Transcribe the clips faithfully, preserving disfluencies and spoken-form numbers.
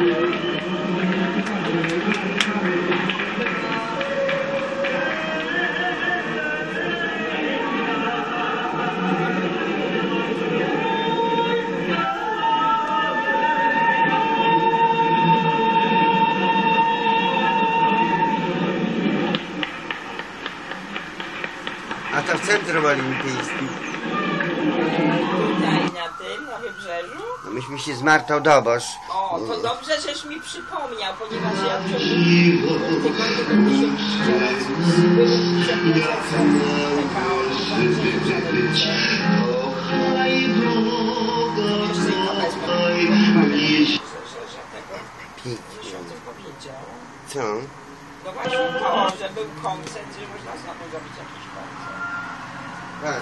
A to w Centrum Olimpijskim. Tutaj na tym, na Wybrzeżu? No myśmy się z Martą Dobosz. O, to dobrze, żeś mi przypomniał, ponieważ ja w ciągu tygodnia do dzisiaj widziałam z byłym przewodniczącym P K O jeszcze i to wezmę, że tego już o tym powiedział. Co? No właśnie to, że był koncert, że można znowu zrobić jakiś koncert. Tak.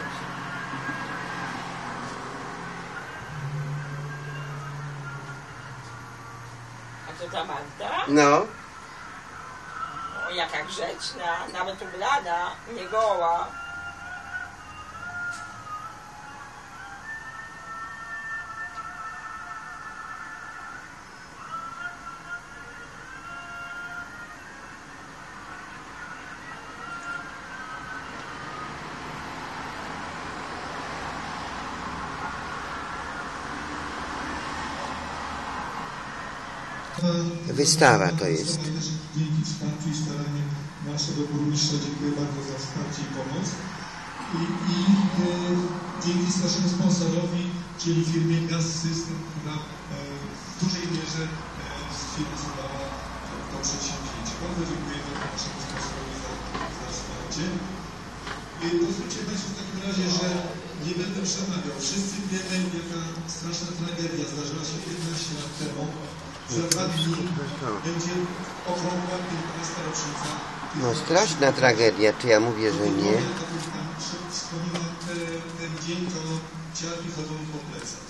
A to ta Marta? No. O, jaka grzeczna, nawet ubrana, nie goła. Wystawa to jest. Dzięki wsparciu i staraniom naszego burmistrza dziękuję bardzo za wsparcie i pomoc. I, i e, dzięki naszemu sponsorowi, czyli firmie Gaz System, która e, w dużej mierze e, sfinansowała to, to przedsięwzięcie. Bardzo dziękujemy naszemu sponsorowi za, za wsparcie. I pozwólcie Państwo w takim razie, że nie będę przemawiał. Wszyscy wiemy, jaka straszna tragedia zdarzyła się piętnaście lat temu. Za dwa dni będzie okrągła piętnasta rocznica. No straszna tragedia, czy ja mówię, że nie? Wspominam te, ten dzień, to ciarki chodzą po plecach.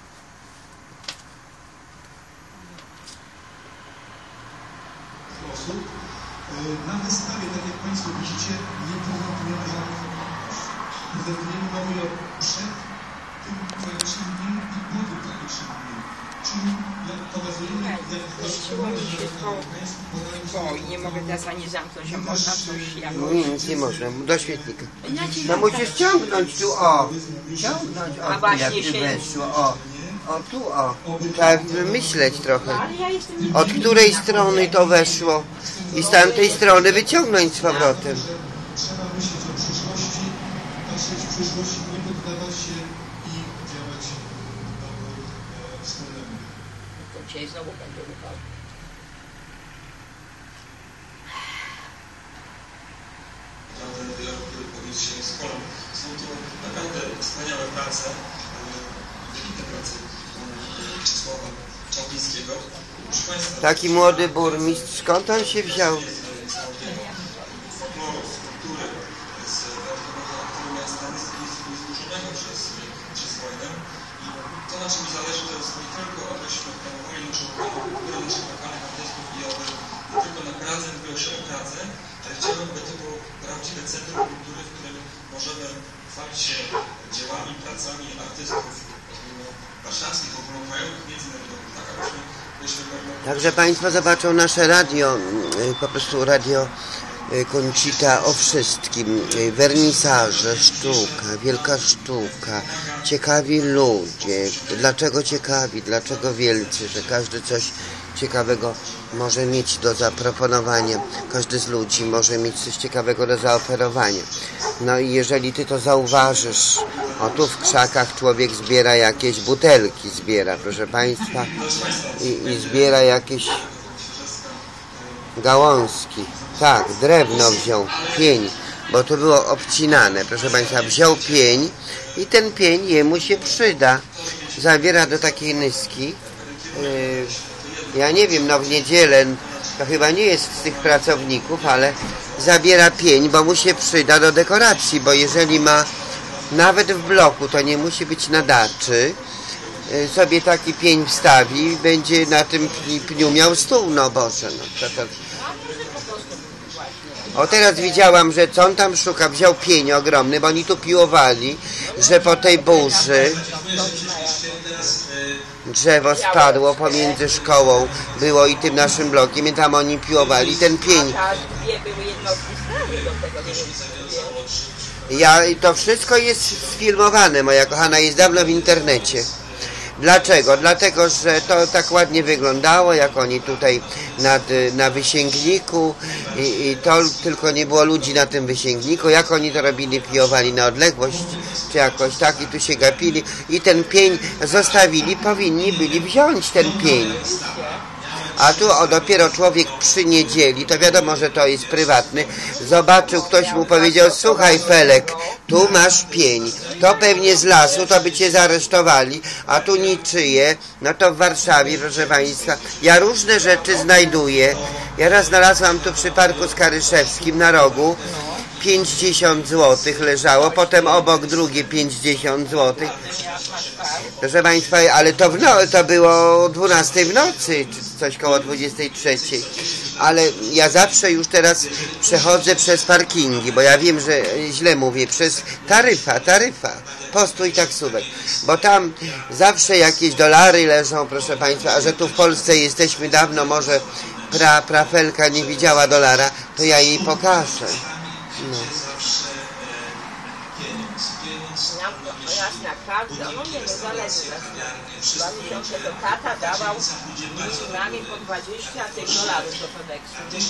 Sposób. Na wystawie, tak jak Państwo widzicie, nie prezentujemy żadnych okoliczności. Prezentujemy mówię o przed tym tragicznym dniem i po tym tragicznym dniu. Czyli jak pokazujemy, jak Puściło mi się to, bo nie mogę teraz ani zamknąć, a można coś jakoś... No nic nie można, do świetnika. Ja ci No dam musisz tak. ciągnąć tu, o. Ciągnąć, A o, właśnie jak ty się- weszło, o. O, tu, o. Trzeba myśleć trochę. Ale ja jestem... Od której strony to weszło i z tamtej strony wyciągnąć z powrotem. trzeba myśleć o przyszłości, patrzeć w przyszłość, nie poddawać się i działać do wspólnego. To dzisiaj znowu będę upał. Naprawdę, który powiedzieć się z kolą. Są to naprawdę wspaniałe prace, wybitne prace Czesława Czaplińskiego. Proszę Państwa, Taki młody burmistrz, skąd on się wziął? z folkloru, z kultury, z charakteru miasta niezburzonego przez, przez wojnę. I to, na czym mi zależy, to jest nie tylko abyśmy promowali naszą kulturę, naszych lokalnych artystów i aby nie tylko na Pradze, mówiło się o Pradze, ale chciałbym, by to było prawdziwe centrum kultury, w którym możemy chwalić się dziełami, pracami artystów warszawskich, ogólnokrajowych, międzynarodowych, tak abyśmy byśmy pewno... Także Państwo zobaczą nasze radio, po prostu radio Conchita o wszystkim. Wernisaże, sztuka, wielka sztuka, ciekawi ludzie. Dlaczego ciekawi, dlaczego wielcy, że każdy coś ciekawego może mieć do zaproponowania. Każdy z ludzi może mieć coś ciekawego do zaoferowania. No i jeżeli Ty to zauważysz, o tu w krzakach człowiek zbiera jakieś butelki, zbiera, proszę Państwa, i, i zbiera jakieś gałązki. Tak, drewno wziął, pień, bo to było obcinane, proszę Państwa, wziął pień i ten pień jemu się przyda. Zabiera do takiej nyski. Yy, ja nie wiem, no w niedzielę to chyba nie jest z tych pracowników, ale zabiera pień, bo mu się przyda do dekoracji, bo jeżeli ma nawet w bloku, to nie musi być na daczy, yy, sobie taki pień wstawi i będzie na tym pniu miał stół, no Boże, no to, to... O, teraz widziałam, że co on tam szuka, wziął pień ogromny, bo oni tu piłowali, że po tej burzy drzewo spadło pomiędzy szkołą, było i tym naszym blokiem i tam oni piłowali ten pień. A dwie były jednostki straży do tego, nie wiem, dwie. Ja, to wszystko jest sfilmowane, moja kochana, jest dawno w internecie. Dlaczego? Dlatego, że to tak ładnie wyglądało, jak oni tutaj nad, na wysięgniku i, i to tylko nie było ludzi na tym wysięgniku, jak oni to robili, piłowali na odległość, czy jakoś tak i tu się gapili i ten pień zostawili, powinni byli wziąć ten pień. A tu o, dopiero człowiek przy niedzieli, to wiadomo, że to jest prywatny, zobaczył, ktoś mu powiedział, słuchaj Felek, tu masz pień, to pewnie z lasu, to by cię zaresztowali, a tu niczyje, no to w Warszawie, proszę Państwa, ja różne rzeczy znajduję, ja raz znalazłam tu przy Parku Skaryszewskim na rogu, pięćdziesiąt złotych leżało, potem obok drugie pięćdziesiąt złotych. Proszę Państwa, ale to, w no, to było o dwunastej w nocy, czy coś koło dwudziestej trzeciej. Ale ja zawsze już teraz przechodzę przez parkingi, bo ja wiem, że źle mówię, przez taryfa, taryfa, postój taksówek. Bo tam zawsze jakieś dolary leżą, proszę Państwa, a że tu w Polsce jesteśmy dawno, może pra, prafelka nie widziała dolara, to ja jej pokażę. No. No jasne, każdy, no nie, no zależy. Dwa miesiące to tata dawał minimami po dwadzieścia tych dolarów do kodeksu.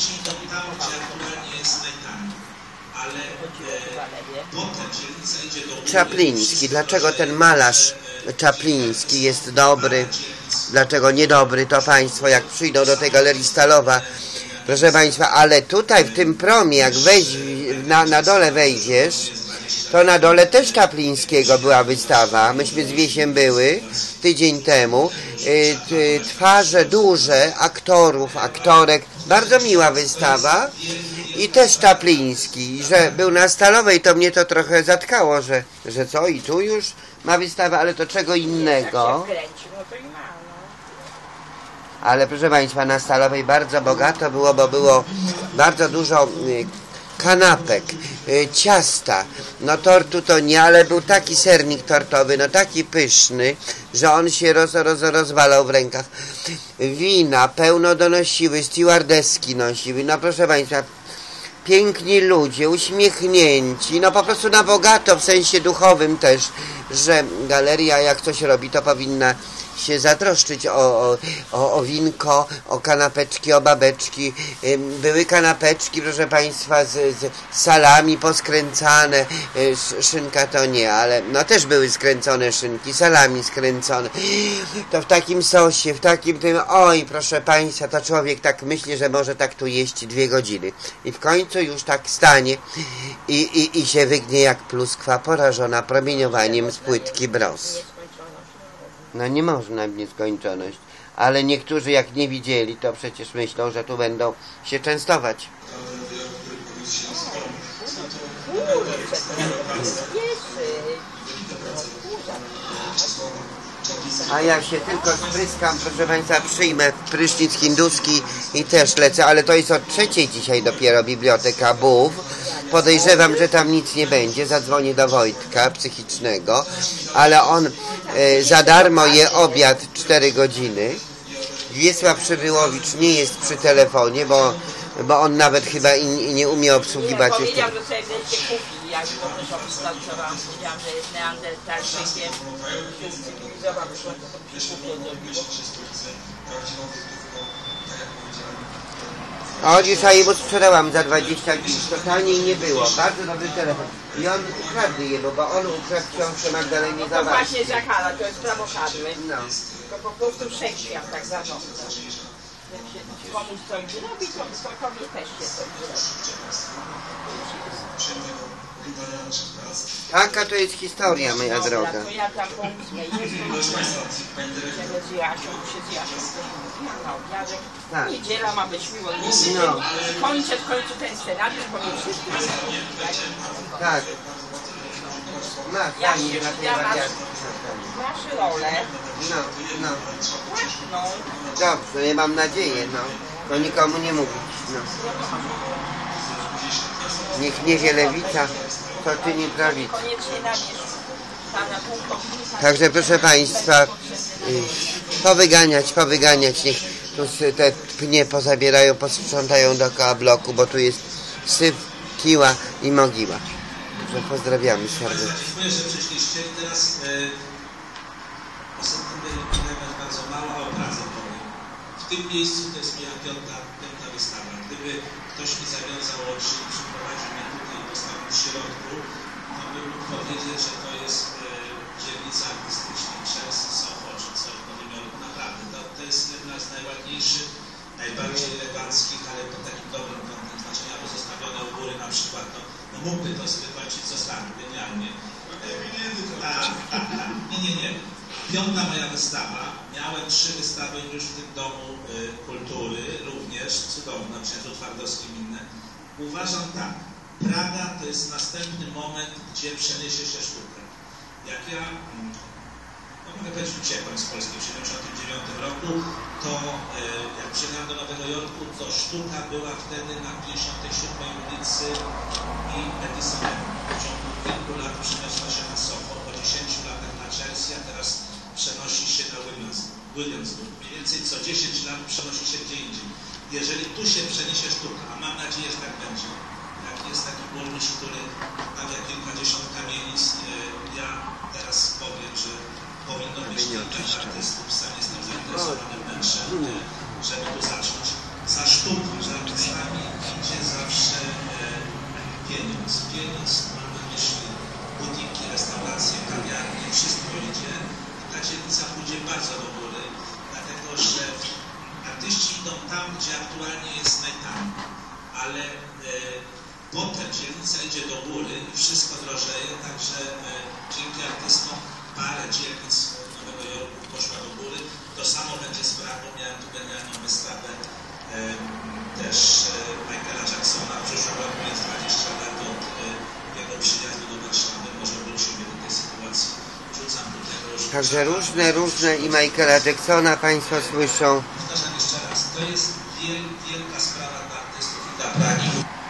Czapliński. Dlaczego ten malarz Czapliński jest dobry? Dlaczego niedobry? To Państwo jak przyjdą do tej Galerii Stalowa, proszę Państwa, ale tutaj w tym promie, jak weź, na, na dole wejdziesz, to na dole też Czaplińskiego była wystawa. Myśmy z Wiesiem były tydzień temu. Yy, twarze duże aktorów, aktorek. Bardzo miła wystawa. I też Czapliński. Że był na Stalowej, to mnie to trochę zatkało, że, że co, i tu już ma wystawę, ale to czego innego. Ale proszę Państwa, na Stalowej bardzo bogato było, bo było bardzo dużo kanapek, ciasta, no tortu to nie, ale był taki sernik tortowy, no taki pyszny, że on się roz, roz, rozwalał w rękach. Wina pełno donosiły, stewardeski nosiły, no proszę Państwa, piękni ludzie, uśmiechnięci, no po prostu na bogato, w sensie duchowym też, że galeria jak coś robi, to powinna się zatroszczyć o, o, o, o winko, o kanapeczki, o babeczki. Były kanapeczki, proszę Państwa, z, z salami poskręcane, szynka to nie, ale no też były skręcone szynki, salami skręcone. To w takim sosie, w takim tym, oj, proszę Państwa, to człowiek tak myśli, że może tak tu jeść dwie godziny. I w końcu już tak stanie i, i, i się wygnie jak pluskwa porażona promieniowaniem z płytki Bros. No nie można w nieskończoność, ale niektórzy jak nie widzieli, to przecież myślą, że tu będą się częstować. A ja się tylko spryskam, proszę Państwa, przyjmę prysznic hinduski i też lecę, ale to jest od trzeciej dzisiaj dopiero biblioteka Bów. Podejrzewam, że tam nic nie będzie. Zadzwonię do Wojtka psychicznego, ale on e, za darmo je obiad cztery godziny. Wiesław Przybyłowicz nie jest przy telefonie, bo, bo on nawet chyba i, i nie umie obsługiwać nie, jeszcze. powiedział, że sobie wreszcie kupi, jak to też obstarczowałam. Powiedziałam, że jest neandertalczykiem, się ucywilizował, że to się kupiło. O, dzisiaj mu sprzedałam za dwadzieścia pięć, to taniej nie było. Bardzo dobry telefon. I on ukradł je, bo, bo on ukradł książkę Magdalenie No to Zawarskiej. właśnie zakala, to jest prawokadły. No. To po prostu przeświam tak zarządza. Jak się komuś coś zrobi, to komuś też się coś zrobi. Taka to jest historia, moja Dobra, droga. to ja tam po ósmej jestem, będę z Jasią, się z Jasią na obiadek. Tak. Niedziela ma być miło. No. Kończę w końcu ten scenariusz, bo nie wszyscy. Tak. Masz, Ja fajnie się na tej ja masz, wariacji. masz rolę. No, no. No. Dobrze, ja mam nadzieję, no. To nikomu nie mówić, no. Niech nie wie lewica, to ty nie prawica. Koniecznie na wierzchu. pana pułkownika. Także proszę Państwa, y, powyganiać, powyganiać, niech tu te pnie pozabierają, posprzątają dookoła bloku, bo tu jest syf, kiła i mogiła. Także pozdrawiamy serdecznie. Dziękuję, że przyszliście. I teraz y, o Septemberze element bardzo mało, a o Pradze powiem. W tym miejscu to jest moja piąta, piąta wystawa. Gdyby ktoś mi zawiązał oczy i przyprowadził mnie tutaj i postawił w środku, to bym mógł powiedzieć, że to jest y, dzielnica artystyczna Chelsea, Soho czy coś w Nowym Jorku. Naprawdę, to, to jest jedna z najładniejszych, najbardziej eleganckich, ale pod takim dobrym kątem znaczenia, bo zostawione u góry na przykład, no, no mógłby to wykończyć co stanu, genialnie. Tak, tak, tak. Nie, nie, nie. Piąta moja wystawa. Miałem trzy wystawy już w tym domu y, kultury, również cudowne, księdzu Twardowskim inne. Uważam tak, Praga to jest następny moment, gdzie przeniesie się sztukę. Jak ja, no mogę powiedzieć, uciekłem z Polski w siedemdziesiątym dziewiątym roku, to y, jak przyjechałem do Nowego Jorku, to sztuka była wtedy na pięćdziesiątej siódmej ulicy i Edisonemu. W ciągu kilku lat przeniosła się na Soho, po dziesięciu latach na Chelsea, a teraz przenosi się na Williamsburg. Mniej więcej co dziesięć lat przenosi się gdzie indziej. Jeżeli tu się przeniesie sztuka, a mam nadzieję, że tak będzie, jak jest taki burmistrz, który stawia kilkadziesiąt kamienic, ja teraz powiem, że powinno być kilka artystów, sam jestem zainteresowany wnętrzem, żeby tu zacząć. Za sztuką, za artystami idzie zawsze pieniądz. Pieniądz, mam na myśli butiki, restauracje, kawiarnie, wszystko idzie. Ta dzielnica pójdzie bardzo do góry, dlatego że artyści idą tam, gdzie aktualnie jest najtaniej, ale e, potem dzielnica idzie do góry i wszystko drożeje, także e, dzięki artystom parę dzielnic Nowego Jorku poszła do góry. To samo będzie z Pragą. Miałem tu genialną wystawę e, też e, Michaela Jacksona. W przyszłym roku jest dwadzieścia lat od e, jego przyjazdu do Warszawy. Może wrócimy do tej sytuacji. Także różne, różne i Michaela Jacksona Państwo słyszą. Powtarzam jeszcze raz, to jest wiel, wielka sprawa dla artystów i dla Pragi.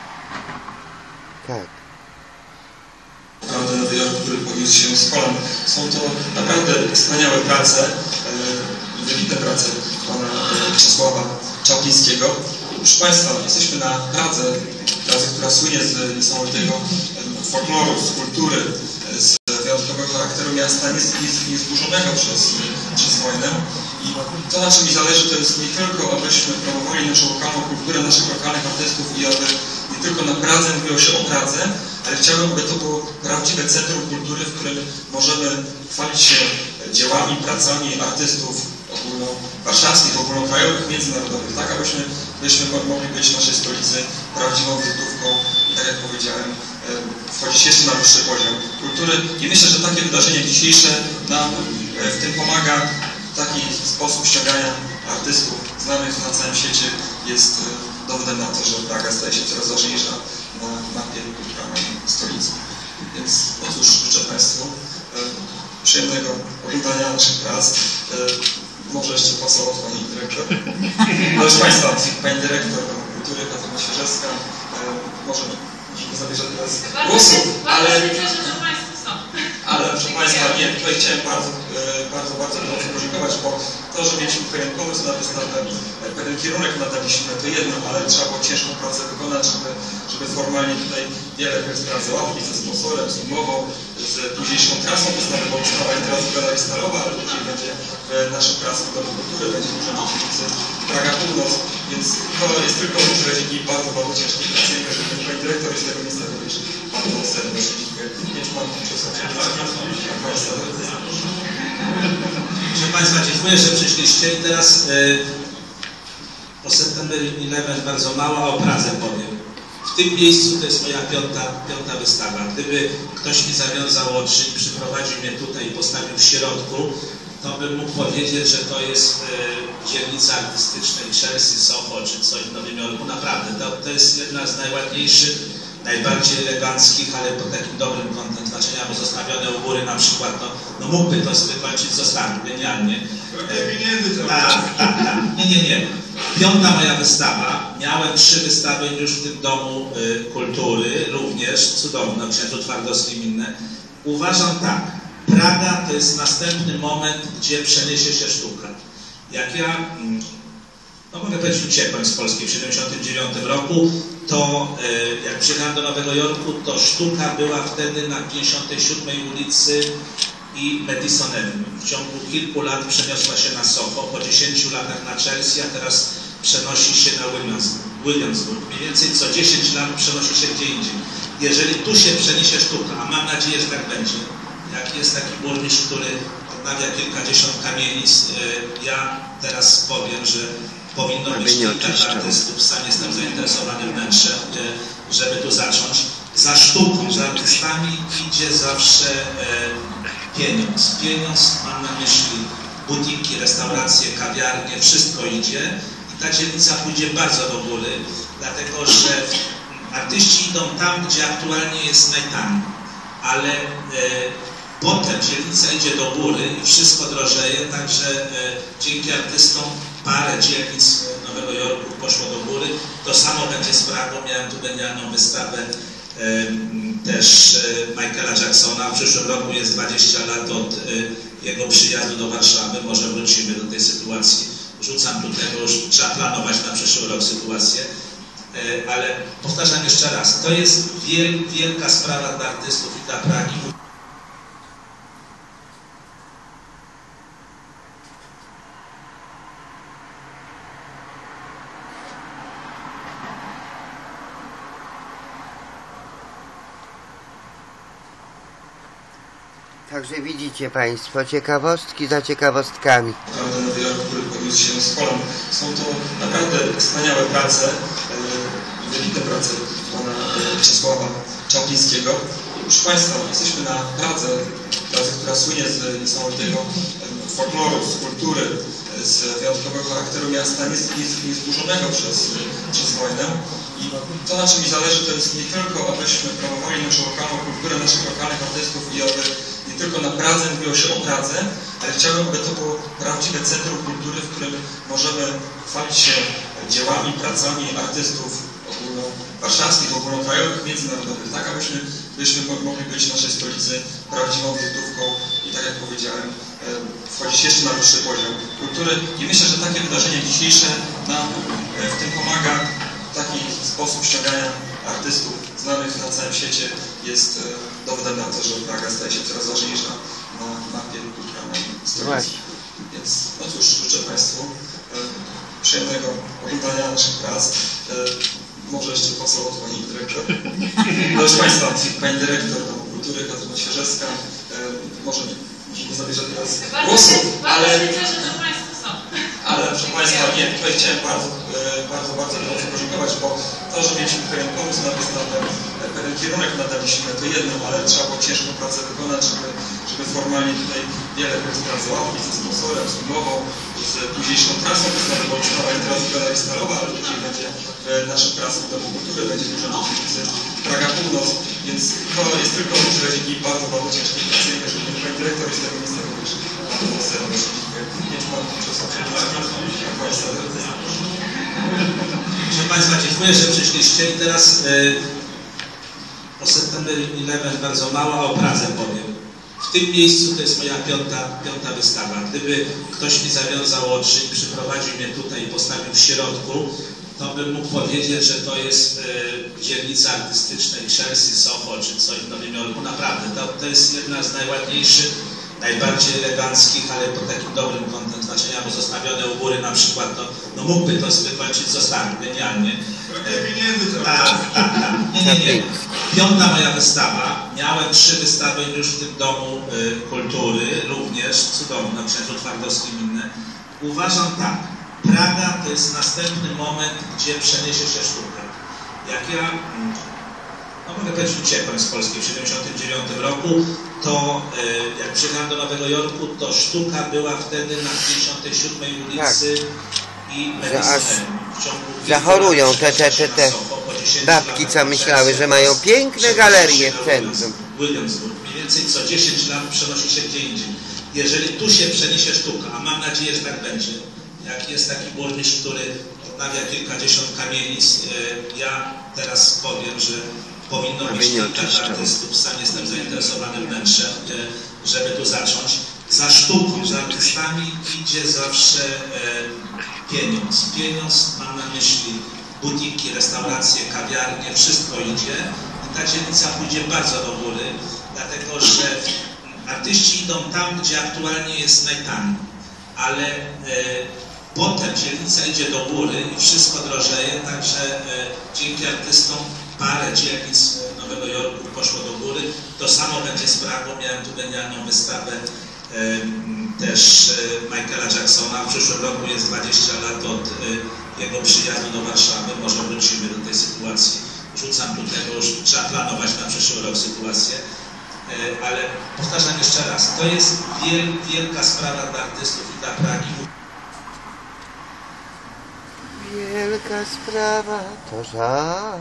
Tak. Naprawdę Nowy Jork, który powiódł się z kolem. Są to naprawdę wspaniałe prace, wybitne prace pana Czesława Czałpińskiego. Proszę Państwa, jesteśmy na Pradze, Pradze, która słynie z niesamowitego folkloru, z kultury, z wyjątkowego charakteru miasta, niezburzonego przez, przez wojnę. I to, na czym mi zależy, to jest nie tylko, abyśmy promowali naszą lokalną kulturę, naszych lokalnych artystów i aby nie tylko na Pradze mówiło się o Pradze, ale chciałbym, aby to było prawdziwe centrum kultury, w którym możemy chwalić się dziełami, pracami artystów ogólnowarszawskich, ogólnokrajowych, międzynarodowych, tak abyśmy, abyśmy mogli być w naszej stolicy prawdziwą wizytówką i tak jak powiedziałem, wchodzić jeszcze na wyższy poziom kultury. I myślę, że takie wydarzenie dzisiejsze nam w tym pomaga. Taki sposób ściągania artystów znanych na całym świecie jest dowodem na to, że Praga staje się coraz ważniejsza na mapie kulturalnej stolicy. Więc otóż życzę Państwu przyjemnego oglądania naszych prac. Może jeszcze pasować Pani Dyrektor. Proszę Państwa, Pani Dyrektor Kultury Katarzyna Świeżewska może nie zabierze teraz głosu, ale... Ale proszę Państwa, nie, tutaj chciałem bardzo, bardzo, bardzo mocno podziękować, bo to, że mieliśmy pewien pomysł na wystawę, pewien kierunek nadaliśmy, to jedno, ale trzeba było ciężką pracę wykonać, żeby, żeby formalnie tutaj wiele prac załatwić ze sponsorem, z umową, z późniejszą trasą wystawy, bo wystawa jest teraz w Galerii Stalowa, ale później będzie w naszych pracach do kultury, będzie w Urzędzie Dzielnicy Praga Północ, więc to jest tylko możliwe dzięki bardzo, bardzo ciężkiej pracy. Pani Dyrektor jest tego miejsca również bardzo serdecznie dziękuję. Nie wiem, czy Pan przesłuchał. Proszę Państwa, dziękuję, że przyszliście i teraz y, o September jedenaście bardzo mało, a o Pradze powiem. W tym miejscu to jest moja piąta, piąta wystawa. Gdyby ktoś mi zawiązał oczy i przyprowadził mnie tutaj i postawił w środku, to bym mógł powiedzieć, że to jest y, dzielnica artystycznej Chelsea, Soho czy coś w Nowym Jorku. Naprawdę, to, to jest jedna z najładniejszych, najbardziej eleganckich, ale pod takim dobrym kątem znaczenia, bo zostawione u góry na przykład, no, no mógłby to wykończyć co stanu, genialnie. E, tak, tak, tak. Nie, nie, nie. Piąta moja wystawa. Miałem trzy wystawy już w tym domu y, kultury, również cudowne, księdzu Twardowskim inne. Uważam tak, Praga to jest następny moment, gdzie przeniesie się sztuka. Jak ja, no mogę powiedzieć, uciekłem z Polski w tysiąc dziewięćset siedemdziesiątym dziewiątym roku, to jak przyjechałem do Nowego Jorku, to sztuka była wtedy na pięćdziesiątej siódmej ulicy i Madison Avenue. W ciągu kilku lat przeniosła się na Soho, po dziesięciu latach na Chelsea, a teraz przenosi się na Williamsburg. Mniej więcej co dziesięć lat przenosi się gdzie indziej. Jeżeli tu się przeniesie sztuka, a mam nadzieję, że tak będzie, jak jest taki burmistrz, który odnawia kilkadziesiąt kamienic, ja teraz powiem, że powinno być kilka artystów, sam jestem zainteresowany wnętrzem, żeby tu zacząć. Za sztuką, za artystami idzie zawsze pieniądz. Pieniądz, mam na myśli butiki, restauracje, kawiarnie, wszystko idzie i ta dzielnica pójdzie bardzo do góry, dlatego że artyści idą tam, gdzie aktualnie jest najtaniej, ale e, potem dzielnica idzie do góry i wszystko drożeje, także e, dzięki artystom parę dzielnic Nowego Jorku poszło do góry. To samo będzie z Pragą, miałem tu genialną wystawę e, też e, Michaela Jacksona. W przyszłym roku jest dwadzieścia lat od e, jego przyjazdu do Warszawy, może wrócimy do tej sytuacji. Rzucam tu tego, już trzeba planować na przyszły rok sytuację. Ale powtarzam jeszcze raz, to jest wiel, wielka sprawa dla artystów i dla Pragi. Także widzicie Państwo, ciekawostki za ciekawostkami. Naprawdę Nowy Jork, który podniósł się z kolan. Są to naprawdę wspaniałe prace, wybitne prace pana Czesława Czałpińskiego. Proszę Państwa, jesteśmy na Pradze, Pradze, która słynie z niesamowitego folkloru, z kultury, z wyjątkowego charakteru miasta, niezburzonego przez, przez wojnę. I to, na czym mi zależy, to jest nie tylko, abyśmy promowali naszą lokalną kulturę, naszych lokalnych artystów i aby nie tylko na Pradze mówiło się o Pradze, ale chciałbym, aby to było prawdziwe centrum kultury, w którym możemy chwalić się dziełami, pracami artystów ogólnowarszawskich, ogólnokrajowych, międzynarodowych, tak abyśmy, byśmy mogli być w naszej stolicy prawdziwą wizytówką i tak jak powiedziałem, wchodzić jeszcze na wyższy poziom kultury. I myślę, że takie wydarzenie dzisiejsze nam w tym pomaga. Taki sposób ściągania artystów znanych na całym świecie jest dowodem na to, że Praga staje się coraz ważniejsza na mapie kulturalnej stolicy. Więc no cóż, życzę Państwu e, przyjemnego oglądania naszych prac. E, może jeszcze po od Pani Dyrektor. Proszę Państwa, Pani Dyrektor Kultury Katarzyna Świeżewska, e, może, może nie zabierze teraz głosu, ale... Ale proszę Państwa, nie, tutaj chciałem bardzo, bardzo, bardzo dobrze podziękować, bo to, że mieliśmy pewien pomysł na wystawę, pewien kierunek nadaliśmy, to jedno, ale trzeba było ciężką pracę wykonać, żeby, żeby formalnie tutaj wiele prac załatwić ze sponsorem, z umową, z późniejszą trasą wystawy, bo ustawa jest teraz galerii stalowa, ale później będzie nasze prasy w Domu Kultury, będzie dużo dzielnicy Praga Północ, więc to jest tylko tyle dzięki bardzo, bardzo ciężkiej pracy, jeżeli Pani Dyrektor jest tego miejsca również bardzo serdecznie dziękuję. Proszę Państwa, dziękuję, że przyszliście i teraz yy, o September jedenastym bardzo mało, a o Pradze powiem. W tym miejscu to jest moja piąta, piąta wystawa. Gdyby ktoś mi zawiązał oczy i przyprowadził mnie tutaj i postawił w środku, to bym mógł powiedzieć, że to jest yy, dzielnica artystycznej Chelsea, Soho czy coś w Nowym Jorku. Naprawdę, to, to jest jedna z najładniejszych, najbardziej eleganckich, ale pod takim dobrym kątem znaczenia, bo zostawione u góry na przykład, to, no mógłby to wykończyć, zostawił, genialnie. Tak, tak, tak. Nie, nie, nie. Piąta moja wystawa. Miałem trzy wystawy już w tym Domu y, Kultury, również cudowne, na Księżycu Twardowskim i inne. Uważam tak, Praga to jest następny moment, gdzie przeniesie się sztuka. Jak ja... No mogę powiedzieć, uciekłem z Polski w tysiąc dziewięćset siedemdziesiątym dziewiątym roku, to e, jak przyjechałem do Nowego Jorku, to sztuka była wtedy na pięćdziesiątej siódmej ulicy tak. i Madison. Zachorują te, te, te, te babki, co myślały, że mają piękne galerie w centrum. Williamsburg. Mniej więcej co dziesięć lat przenosi się gdzie indziej. Jeżeli tu się przeniesie sztuka, a mam nadzieję, że tak będzie, jak jest taki burmistrz, który odnawia kilkadziesiąt kamienic, e, ja teraz powiem, że powinno być kilka artystów. Sam jestem zainteresowany wnętrzem, żeby tu zacząć. Za sztuką, za artystami idzie zawsze e, pieniądz. Pieniądz, mam na myśli butiki, restauracje, kawiarnie, wszystko idzie. I ta dzielnica pójdzie bardzo do góry, dlatego że artyści idą tam, gdzie aktualnie jest najtaniej. Ale e, potem dzielnica idzie do góry i wszystko drożeje, także e, dzięki artystom parę dzielnic Nowego Jorku poszło do góry. To samo będzie z Pragą. Miałem tu genialną wystawę też Michaela Jacksona. W przyszłym roku jest dwadzieścia lat od jego przyjazdu do Warszawy. Może wrócimy do tej sytuacji. Rzucam tu tego, już trzeba planować na przyszły rok sytuację. Ale powtarzam jeszcze raz, to jest wiel, wielka sprawa dla artystów i dla Pragi. Wielka sprawa to żart.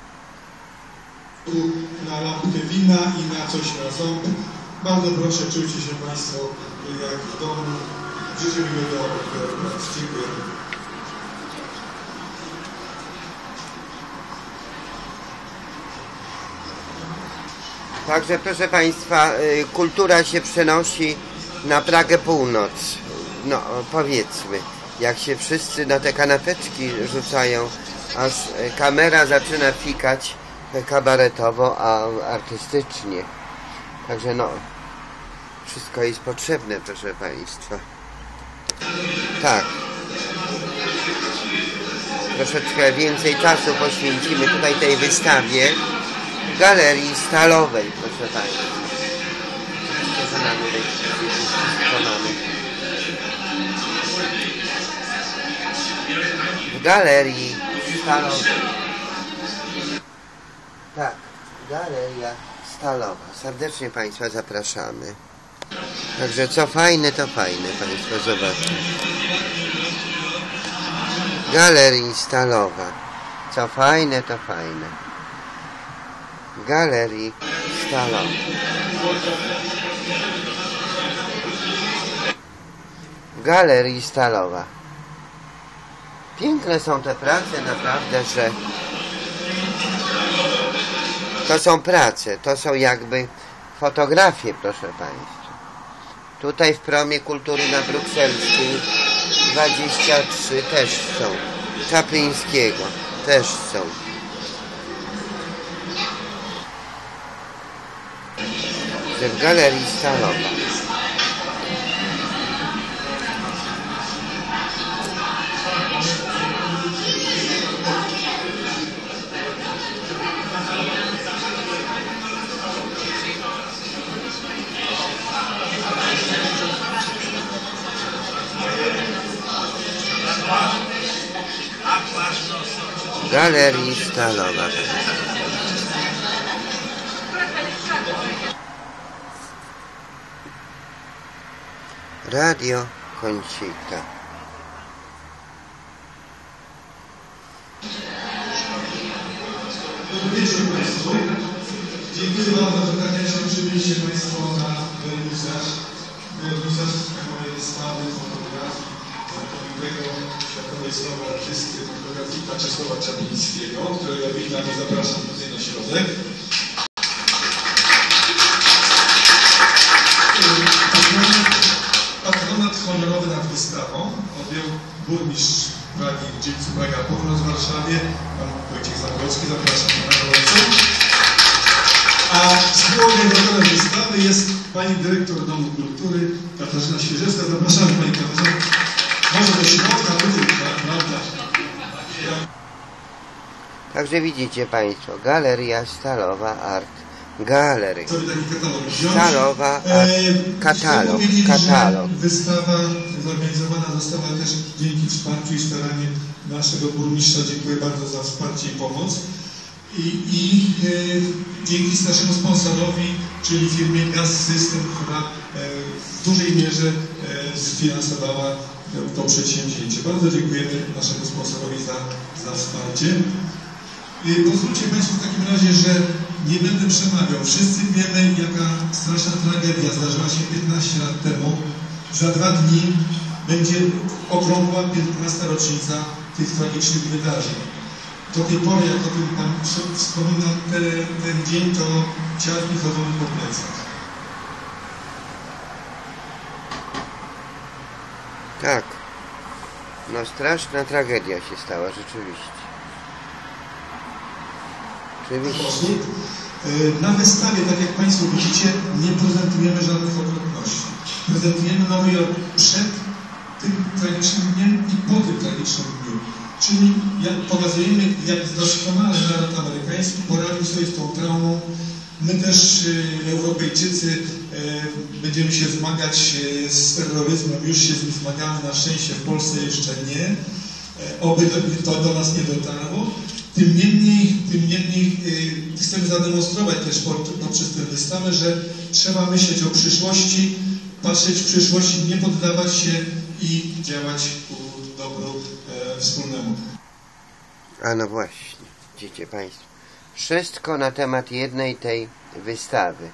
Na lampkę wina i na coś na ząb. Bardzo proszę, czujcie się Państwo jak w domu. Życzę miłego pracy. Dziękuję. Także proszę Państwa, kultura się przenosi na Pragę Północ. No powiedzmy, jak się wszyscy na te kanapeczki rzucają, aż kamera zaczyna fikać kabaretowo, a artystycznie. Także no, wszystko jest potrzebne, proszę Państwa. Tak. Troszeczkę więcej czasu poświęcimy tutaj tej wystawie w Galerii Stalowej, proszę Państwa. Oczywiście, że mamy wszystko mamy. W Galerii Stalowej. Tak, Galeria Stalowa. Serdecznie Państwa zapraszamy. Także co fajne, to fajne. Państwo zobaczą. Galerii Stalowa. Co fajne, to fajne. Galerii Stalowa. Galerii Stalowa. Piękne są te prace, naprawdę, że to są prace, to są jakby fotografie, proszę Państwa. Tutaj w Promie Kultury na Brukselskiej dwadzieścia trzy też są. Czaplińskiego też są. Że w Galerii Stalowa. Galerii Stalowa. Radio Koncita. Dobry wieczór Państwu. Dziękuję bardzo, że tak się przybyliście Państwo na wernisaż. Wernisaż mojej wystawy fotografii znakomitego światowej sławy artysty fotografii Czesława Czaplińskiego, którego witam i zapraszam tutaj na środek. Patronat honorowy nad wystawą objął burmistrz Pragi w dzielnicy Praga Północ w Warszawie, pan Wojciech Zambrowski, zapraszam na gorąco. A współorganizatorem wystawy jest pani dyrektor Domu Kultury Katarzyna Świeżewska. Zapraszamy pani Katarzyna. Może do środka, tutaj, prawda? Także widzicie Państwo, Galeria Stalowa Art Gallery. Sobie taki katalog wziąć. Stalowa Art Katalog. Katalog. Wystawa zorganizowana została też dzięki wsparciu i staraniu naszego burmistrza. Dziękuję bardzo za wsparcie i pomoc. I, i e, dzięki starszemu sponsorowi, czyli firmie Gaz System, która e, w dużej mierze e, sfinansowała to przedsięwzięcie. Bardzo dziękujemy naszemu sponsorowi za, za wsparcie. Pozwólcie Państwo w takim razie, że nie będę przemawiał. Wszyscy wiemy, jaka straszna tragedia zdarzyła się piętnaście lat temu. Za dwa dni będzie okrągła piętnasta rocznica tych tragicznych wydarzeń. do tej pory, jak o tym Pan wspomina, ten, ten dzień, to ciarki chodzą po plecach. Tak. No straszna tragedia się stała, rzeczywiście. Oczywiście. Na wystawie, tak jak Państwo widzicie, nie prezentujemy żadnych okropności. Prezentujemy Nowy Jork przed tym tragicznym dniem i po tym tragicznym dniu. Czyli jak pokazujemy, jak doskonale naród amerykański poradził sobie z tą traumą. My też, Europejczycy, będziemy się zmagać z terroryzmem, już się z nim zmagamy, na szczęście w Polsce jeszcze nie. Oby to do nas nie dotarło. Tym niemniej, tym niemniej chcemy zademonstrować też poprzez tę wystawę, że trzeba myśleć o przyszłości, patrzeć w przyszłość, nie poddawać się i działać ku dobru e, wspólnemu. A no właśnie, widzicie Państwo, wszystko na temat jednej tej wystawy.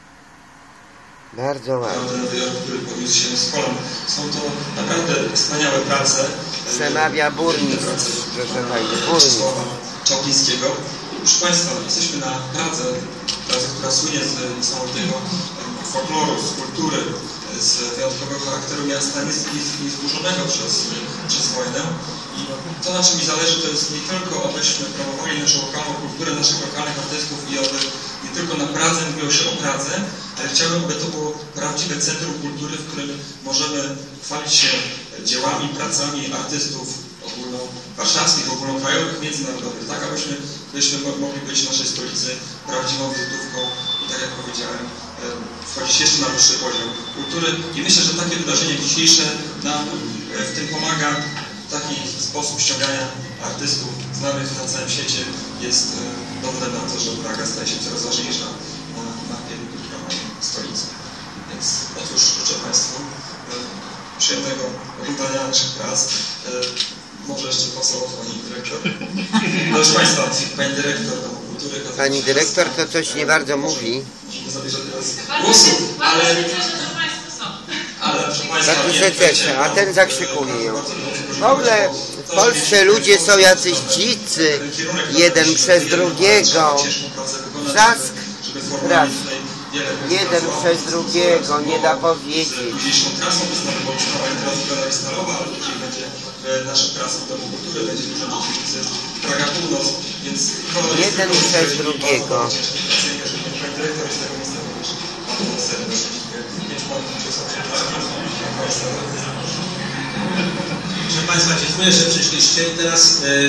Bardzo ładnie. Nowy Jork, który powiódł się z Polem. Są to naprawdę wspaniałe prace. Przemawia burmistrz, proszę Państwa, burmistrz Czałpińskiego. Proszę Państwa, jesteśmy na Pradze, Pradze, która słynie z niesamowitego folkloru, z kultury, z wyjątkowego charakteru miasta, niezburzonego przez, przez wojnę. I to, na czym mi zależy, to jest nie tylko, abyśmy promowali naszą lokalną kulturę, naszych lokalnych artystów i aby nie tylko na Pradze mówiło się o Pradze, ale chciałbym, aby to było prawdziwe centrum kultury, w którym możemy chwalić się dziełami, pracami artystów ogólnowarszawskich, ogólnokrajowych, międzynarodowych, tak abyśmy, abyśmy mogli być w naszej stolicy prawdziwą wizytówką i tak jak powiedziałem, wchodzić jeszcze na wyższy poziom kultury. I myślę, że takie wydarzenie dzisiejsze nam w tym pomaga. Taki sposób ściągania artystów znanych na całym świecie jest dowodem na to, że Praga staje się coraz ważniejsza na mapie kulturalnej stolicy. Więc otóż życzę Państwu przyjemnego oglądania naszych prac. Może jeszcze pasował Pani Dyrektor. Proszę Państwa, Pani Dyrektor Domu Kultury. Pani Dyrektor to coś nie bardzo mówi. Nie zabierze teraz głosu, ale... Ale proszę Państwa... Bardzo się cieszę, a ten zakrzykuje ją. W ogóle w Polsce ludzie są jacyś dzicy, jeden przez drugiego. Wrzask, raz. Jeden przez drugiego, nie da powiedzieć. Dzisiejszą trasą występowała teraz Stalowa, ale później będzie nasza trasa w Domu Kultury, będzie dużo dzielnicy Praga Północ, więc... Jeden przez drugiego. Pani dyrektor jest tego miejsca również bardzo serdecznie. Proszę Państwa, dziękuję, że przyszliście i teraz yy,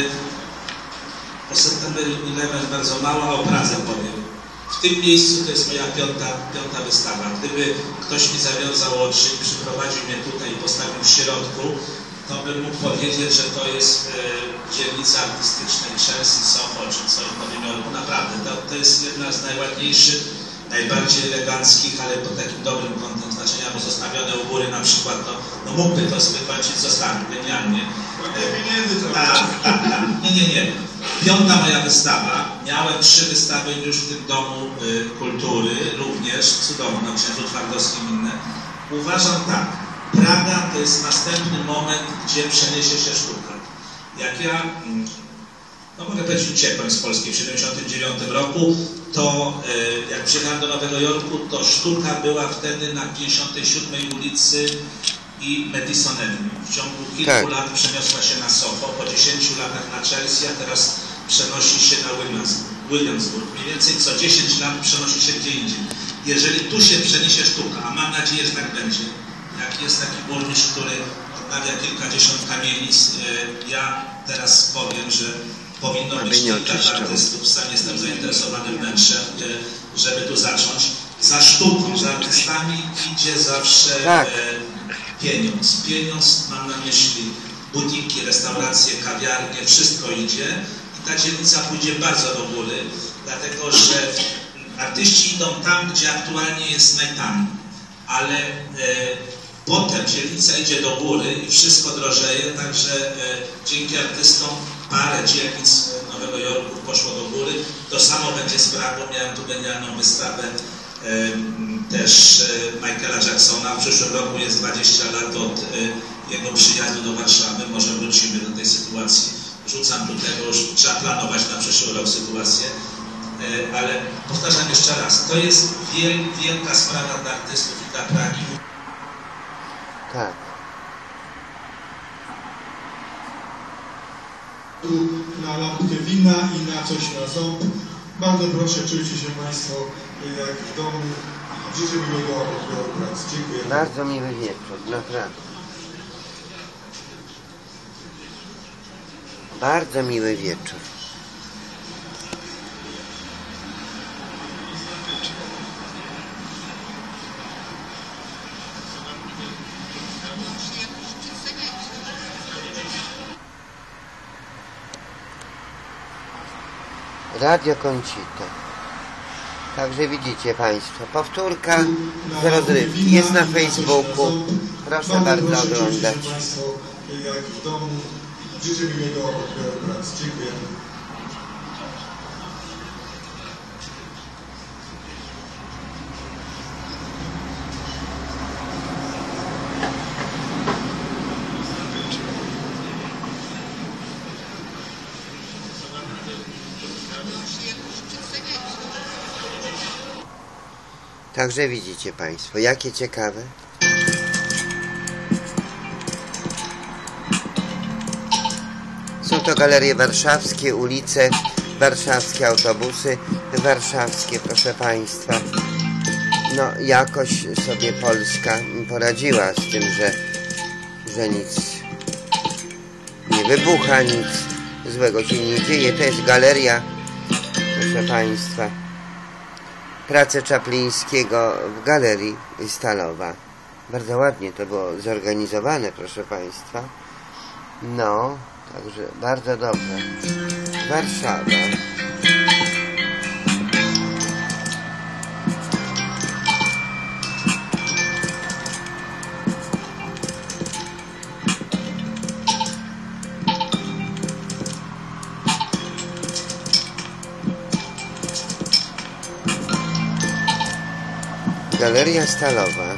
o September jedenaście bardzo mało, a o Pradze powiem. W tym miejscu to jest moja piąta, piąta wystawa. Gdyby ktoś mi zawiązał oczy i przyprowadził mnie tutaj i postawił w środku, to bym mógł powiedzieć, że to jest yy, dzielnica artystycznej Chelsea, Soho czy coś w Nowym Jorku. Naprawdę, to, to jest jedna z najładniejszych, najbardziej eleganckich, ale pod takim dobrym kątem znaczenia, bo zostawione u góry na przykład, no, no mógłby to sobie kończyć, zostawił, genialnie. Tak, tak, tak. Nie, nie, nie. Piąta moja wystawa. Miałem trzy wystawy już w tym Domu y, Kultury, również cudowne, na Księżycu Twardowskim inne. Uważam tak, Praga to jest następny moment, gdzie przeniesie się sztuka. Jak ja, no mogę powiedzieć, uciekłem z Polski w siedemdziesiątym dziewiątym roku, to y, jak przyjechałem do Nowego Jorku, to sztuka była wtedy na pięćdziesiątej siódmej ulicy i Madison Avenue. W ciągu kilku tak. lat przeniosła się na Soho, po dziesięciu latach na Chelsea, a teraz przenosi się na Williamsburg. Williamsburg. Mniej więcej co dziesięć lat przenosi się gdzie indziej. Jeżeli tu się przeniesie sztuka, a mam nadzieję, że tak będzie, jak jest taki burmistrz, który odnawia kilkadziesiąt kamienic, ja teraz powiem, że powinno być kilka artystów, sam jestem zainteresowany wnętrzem, żeby tu zacząć. Za sztuką, za artystami idzie zawsze tak. pieniądz. Pieniądz, mam na myśli butiki, restauracje, kawiarnie, wszystko idzie i ta dzielnica pójdzie bardzo do góry, dlatego że artyści idą tam, gdzie aktualnie jest najtaniej, ale e, potem dzielnica idzie do góry i wszystko drożeje, także e, dzięki artystom parę dzielnic Nowego Jorku poszło do góry. To samo będzie z Pragą, miałem tu genialną wystawę też Michaela Jacksona. W przyszłym roku jest dwadzieścia lat od jego przyjazdu do Warszawy. Może wrócimy do tej sytuacji. rzucam tutaj, bo już trzeba planować na przyszły rok sytuację, ale powtarzam jeszcze raz, to jest wiel, wielka sprawa dla artystów i dla Pragi. Tak. Na lampkę wina i na coś na ząb. Bardzo proszę, czujcie się Państwo jak w domu. Życzę miłego odbioru pracy. Dziękuję. Bardzo miły wieczór, naprawdę. Bardzo miły wieczór. Radio Conchita. Także widzicie Państwo, powtórka z rozrywki jest na Facebooku. Proszę bardzo oglądać. Jak w domu. Życzę miłego odbioru pracy. Dziękuję. Także widzicie Państwo, jakie ciekawe. Są to galerie warszawskie, ulice warszawskie, autobusy warszawskie, proszę Państwa. No, jakoś sobie Polska poradziła z tym, że, że nic nie wybucha, nic złego się nie dzieje. To jest galeria, proszę Państwa, prace Czaplińskiego w Galerii Stalowa. Bardzo ładnie to było zorganizowane, proszę Państwa. No, także bardzo dobrze. Warszawa. Galeria Stalowa.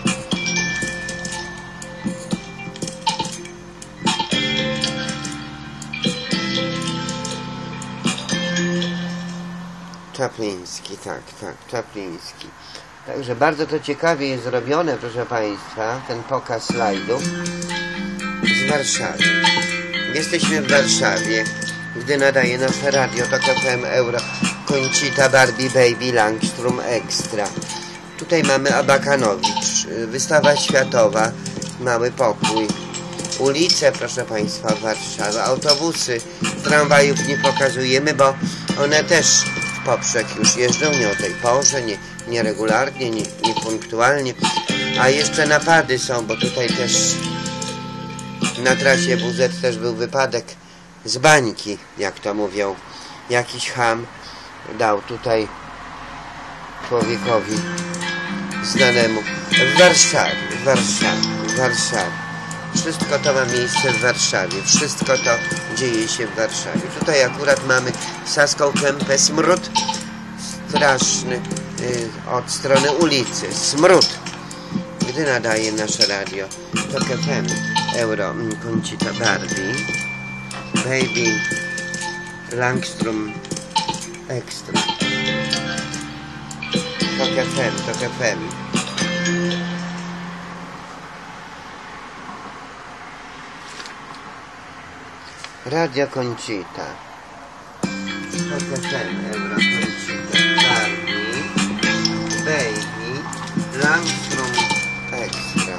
Czapliński, tak, tak, Czapliński. Także bardzo to ciekawie jest zrobione, proszę Państwa, ten pokaz slajdów z Warszawy. Jesteśmy w Warszawie, gdy nadaje nasze radio Tok F M, Euro, Conchita, Barbie, Baby, Langstrom, Extra. Tutaj mamy Abakanowicz, wystawa światowa, mały pokój. Ulice, proszę Państwa, Warszawy, autobusy, tramwajów nie pokazujemy, bo one też w poprzek już jeżdżą, nie o tej porze, nie, nieregularnie, nie, niepunktualnie. A jeszcze napady są, bo tutaj też na trasie W Z też był wypadek z bańki, jak to mówią. Jakiś cham dał tutaj człowiekowi znanemu w Warszawie, w Warszawie, w Warszawie. Wszystko to ma miejsce w Warszawie. Wszystko to dzieje się w Warszawie. Tutaj akurat mamy Saską Kępę, smród straszny yy, od strony ulicy. Smród. Gdy nadaje nasze radio Tok F M, Euro, Conchita, Barbie, Baby, Langstrom, Extra. Tok F M, Tok F M. Radio Conchita. Tok F M, Euro, Conchita, Barbie, Baby, Langstrom, Extra.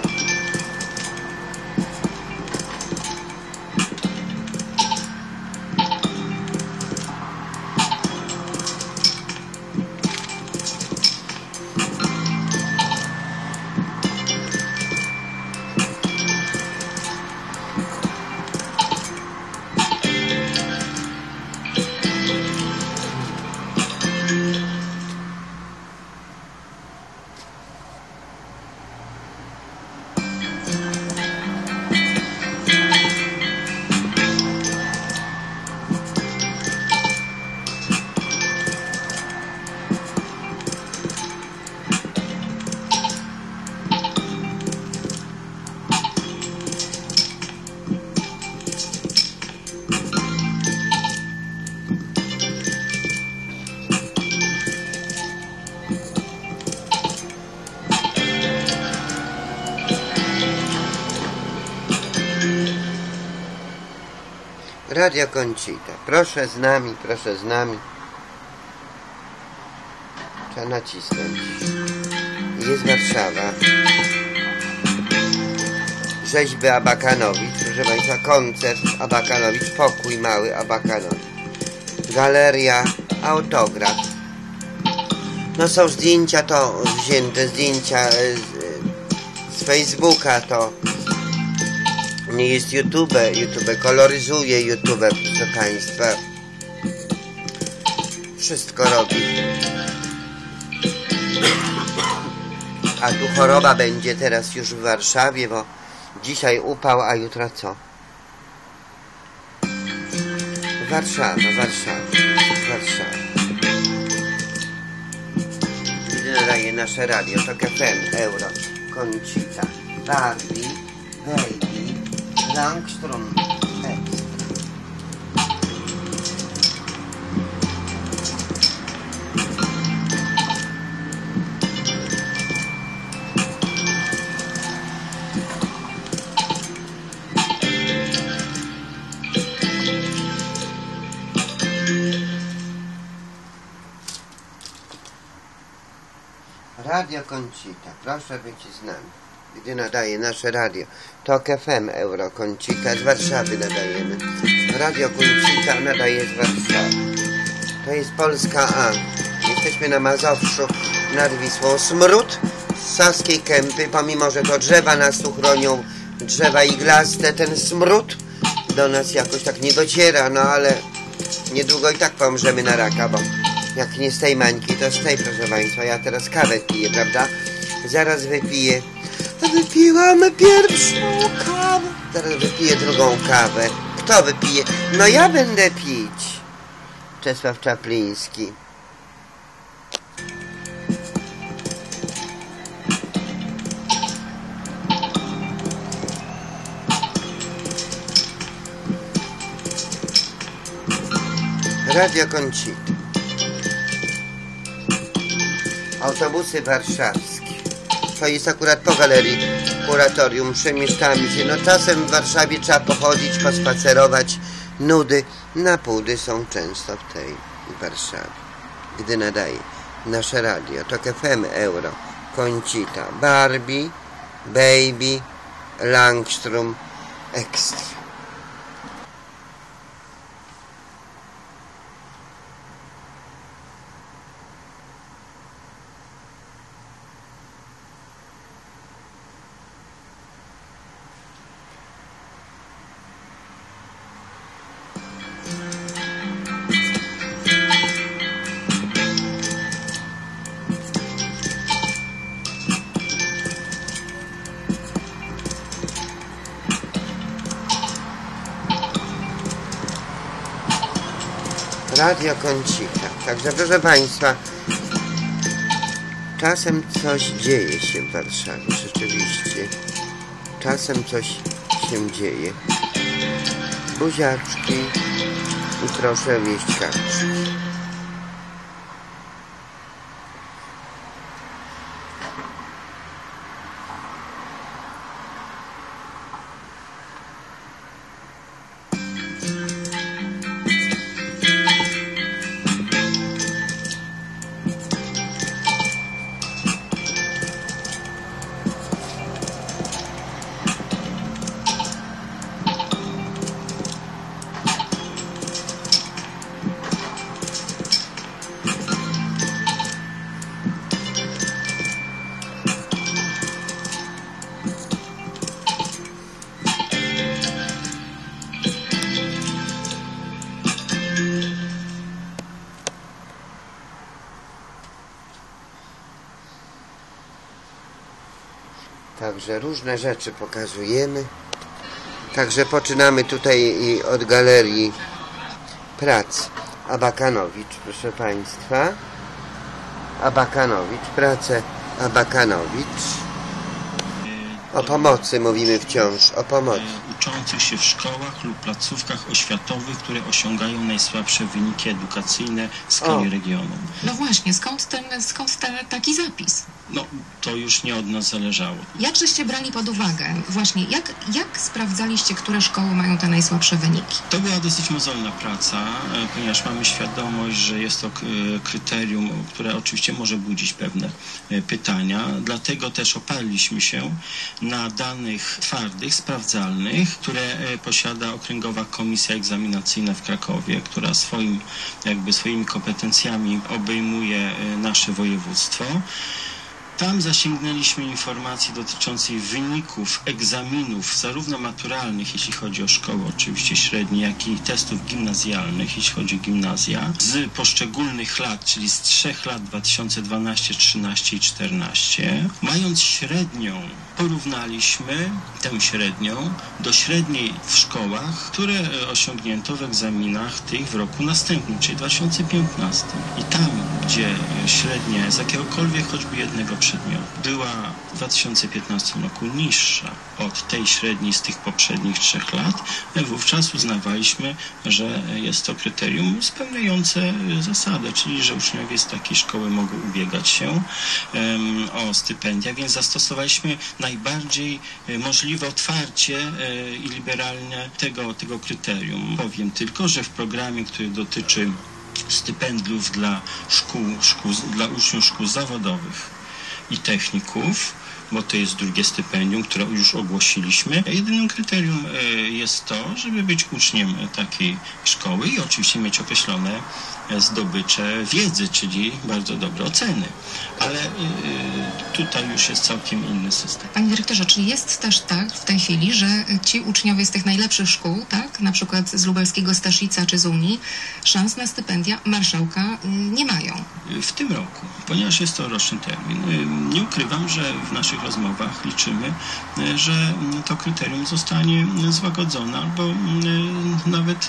Radio Koncita. Proszę z nami, proszę z nami. Trzeba nacisnąć. Jest Warszawa. Rzeźby Abakanowicz. Proszę Państwa, koncert Abakanowicz. Pokój mały Abakanowicz. Galeria, autograf. No są zdjęcia to wzięte, zdjęcia z, z Facebooka to nie jest YouTube, YouTube koloryzuje YouTube, proszę Państwa. Wszystko robi. A tu choroba będzie teraz już w Warszawie, bo dzisiaj upał, a jutro co? Warszawa, Warszawa, Warszawa. Gdy nadaje nasze radio, to K F M, Euro, Koncita, Barbie, Baby, Langstrom, Extra. Radio Koncita, proszę być z nami. Gdy nadaje nasze radio, to K F M, Euro, Koncita, z Warszawy nadajemy. Radio Koncita nadaje z Warszawy. To jest Polska A. Jesteśmy na Mazowszu, nad Wisłą. Smród z Saskiej Kępy, pomimo że to drzewa nas tu chronią, drzewa iglaste, ten smród do nas jakoś tak nie dociera, no ale niedługo i tak pomrzemy na raka, bo jak nie z tej mańki, to z tej, proszę Państwa. Ja teraz kawę piję, prawda? Zaraz wypiję. Wypiłam pierwszą kawę. Zaraz wypiję drugą kawę. Kto wypije? No ja będę pić. Czesław Czapliński. Radio Koncita. Autobusy warszawskie. To jest akurat po galerii kuratorium. Przemieszczamy się. No czasem w Warszawie trzeba pochodzić, pospacerować. Nudy. Napudy są często w tej Warszawie. Gdy nadaje nasze radio, to K F M, Euro, Koncita, Barbie, Baby, Langstrom, Extra. Radio Koncita. Także proszę Państwa, czasem coś dzieje się w Warszawie, rzeczywiście. Czasem coś się dzieje. Buziaczki i proszę wieść kaczki. Także różne rzeczy pokazujemy. Także poczynamy tutaj od galerii prac Abakanowicz, proszę Państwa. Abakanowicz, pracę Abakanowicz. O pomocy mówimy wciąż, o pomocy. Uczących się w szkołach lub placówkach oświatowych, które osiągają najsłabsze wyniki edukacyjne w skali O. regionu. No właśnie, skąd ten, skąd ten taki zapis? No, to już nie od nas zależało. Jak żeście brali pod uwagę, właśnie, jak, jak sprawdzaliście, które szkoły mają te najsłabsze wyniki? To była dosyć mozolna praca, e, ponieważ mamy świadomość, że jest to k- kryterium, które oczywiście może budzić pewne e, pytania. Dlatego też oparliśmy się na danych twardych, sprawdzalnych, które e, posiada Okręgowa Komisja Egzaminacyjna w Krakowie, która swoim, jakby swoimi kompetencjami obejmuje e, nasze województwo. Tam zasięgnęliśmy informacji dotyczących wyników egzaminów, zarówno maturalnych, jeśli chodzi o szkoły oczywiście średnie, jak i testów gimnazjalnych, jeśli chodzi o gimnazja, z poszczególnych lat, czyli z trzech lat dwa tysiące dwanaście, trzynaście i czternaście. Mając średnią, porównaliśmy tę średnią do średniej w szkołach, które osiągnięto w egzaminach tych w roku następnym, czyli dwa tysiące piętnastym. I tam, gdzie średnia z jakiegokolwiek choćby jednego przedmiotu była w dwa tysiące piętnastym roku niższa od tej średniej z tych poprzednich trzech lat, wówczas uznawaliśmy, że jest to kryterium spełniające zasadę, czyli że uczniowie z takiej szkoły mogą ubiegać się um, o stypendia, więc zastosowaliśmy najbardziej możliwe otwarcie i liberalne tego, tego kryterium. Powiem tylko, że w programie, który dotyczy stypendiów dla szkół, szkół dla uczniów szkół zawodowych i techników, bo to jest drugie stypendium, które już ogłosiliśmy. Jedynym kryterium jest to, żeby być uczniem takiej szkoły i oczywiście mieć określone zdobycze wiedzy, czyli bardzo dobre oceny. Ale tutaj już jest całkiem inny system. Panie dyrektorze, czy jest też tak w tej chwili, że ci uczniowie z tych najlepszych szkół, tak, na przykład z lubelskiego Staszica czy z Unii, szans na stypendia marszałka nie mają? W tym roku, ponieważ jest to roczny termin. Nie ukrywam, że w naszych rozmowach liczymy, że to kryterium zostanie złagodzone albo nawet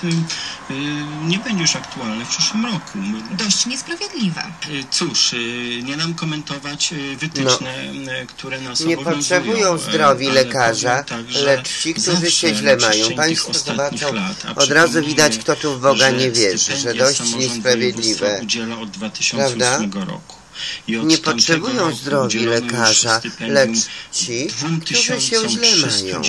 nie będzie już aktualne w przyszłym roku. Dość niesprawiedliwe. Cóż, nie nam komentować wytyczne, no, które nas nie obowiązują. Potrzebują zdrowi lekarza, tak, lecz ci, którzy się źle mają. Państwo zobaczą, lat, od razu widać, kto tu w Boga nie wierzy, że dość niesprawiedliwe. Udziela od dwa tysiące ósmego roku. Nie potrzebują zdrowi lekarza, lecz ci, którzy się źle mają.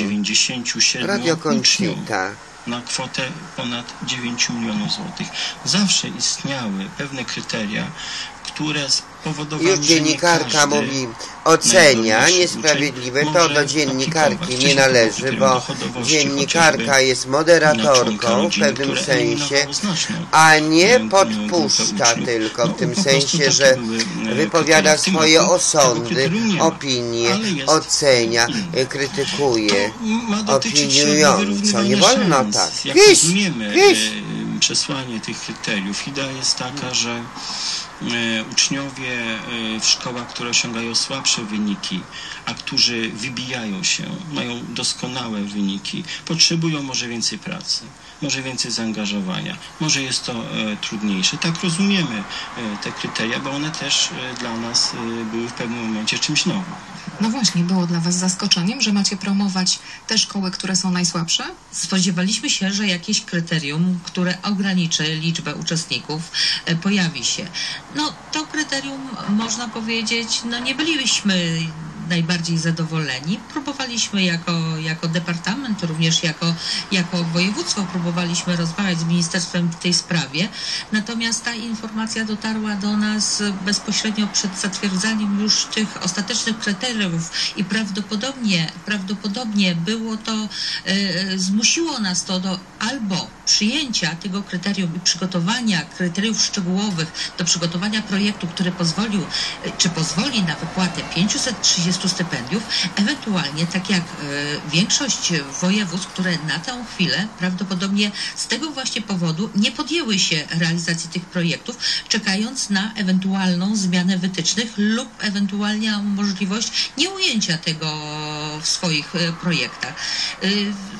Radio Koncita. Na kwotę ponad dziewięć milionów złotych. Zawsze istniały pewne kryteria, które spowodowały, już dziennikarka mówi, ocenia niesprawiedliwe, to do dziennikarki nie należy, bo dziennikarka jest moderatorką w pewnym sensie, a nie podpuszcza tylko w tym sensie, że wypowiada swoje osądy, opinie, ocenia, krytykuje opiniująco. Nie wolno tak. Wieś, wieś. Przesłanie tych kryteriów. Idea jest taka, że uczniowie w szkołach, które osiągają słabsze wyniki, a którzy wybijają się, mają doskonałe wyniki, potrzebują może więcej pracy, może więcej zaangażowania, może jest to e, trudniejsze. Tak rozumiemy e, te kryteria, bo one też e, dla nas e, były w pewnym momencie czymś nowym. No właśnie, było dla was zaskoczeniem, że macie promować te szkoły, które są najsłabsze? Spodziewaliśmy się, że jakieś kryterium, które ograniczy liczbę uczestników, e, pojawi się. No to kryterium, można powiedzieć, no nie byliśmy najbardziej zadowoleni. Próbowaliśmy jako, jako departament, również jako, jako województwo, próbowaliśmy rozmawiać z ministerstwem w tej sprawie. Natomiast ta informacja dotarła do nas bezpośrednio przed zatwierdzaniem już tych ostatecznych kryteriów i prawdopodobnie, prawdopodobnie było to, e, zmusiło nas to do albo przyjęcia tego kryterium i przygotowania kryteriów szczegółowych do przygotowania projektu, który pozwolił, czy pozwoli na wypłatę pięćset trzydzieści stypendiów, ewentualnie tak jak e, większość województw, które na tę chwilę prawdopodobnie z tego właśnie powodu nie podjęły się realizacji tych projektów, czekając na ewentualną zmianę wytycznych lub ewentualnie możliwość nieujęcia tego w swoich e, projektach. E,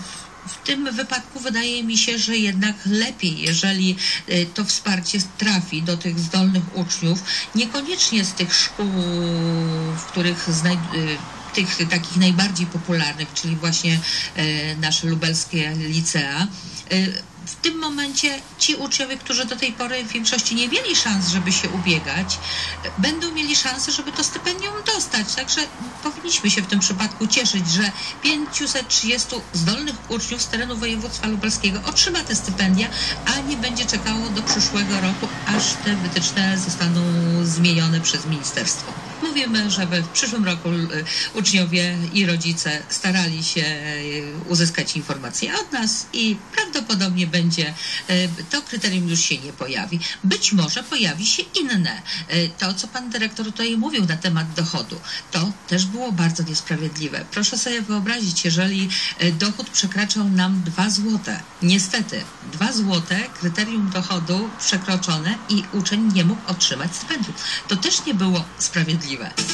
W tym wypadku wydaje mi się, że jednak lepiej, jeżeli to wsparcie trafi do tych zdolnych uczniów, niekoniecznie z tych szkół, w których znajdują tych takich najbardziej popularnych, czyli właśnie e, nasze lubelskie licea. E, W tym momencie ci uczniowie, którzy do tej pory w większości nie mieli szans, żeby się ubiegać, będą mieli szansę, żeby to stypendium dostać. Także powinniśmy się w tym przypadku cieszyć, że pięćset trzydziestu zdolnych uczniów z terenu województwa lubelskiego otrzyma te stypendia, a nie będzie czekało do przyszłego roku, aż te wytyczne zostaną zmienione przez ministerstwo. Mówimy, żeby w przyszłym roku uczniowie i rodzice starali się uzyskać informacje od nas i prawdopodobnie będzie, to kryterium już się nie pojawi. Być może pojawi się inne. To, co pan dyrektor tutaj mówił na temat dochodu, to też było bardzo niesprawiedliwe. Proszę sobie wyobrazić, jeżeli dochód przekraczał nam dwa złote. Niestety, dwa złote kryterium dochodu przekroczone i uczeń nie mógł otrzymać stypendium. To też nie było sprawiedliwe.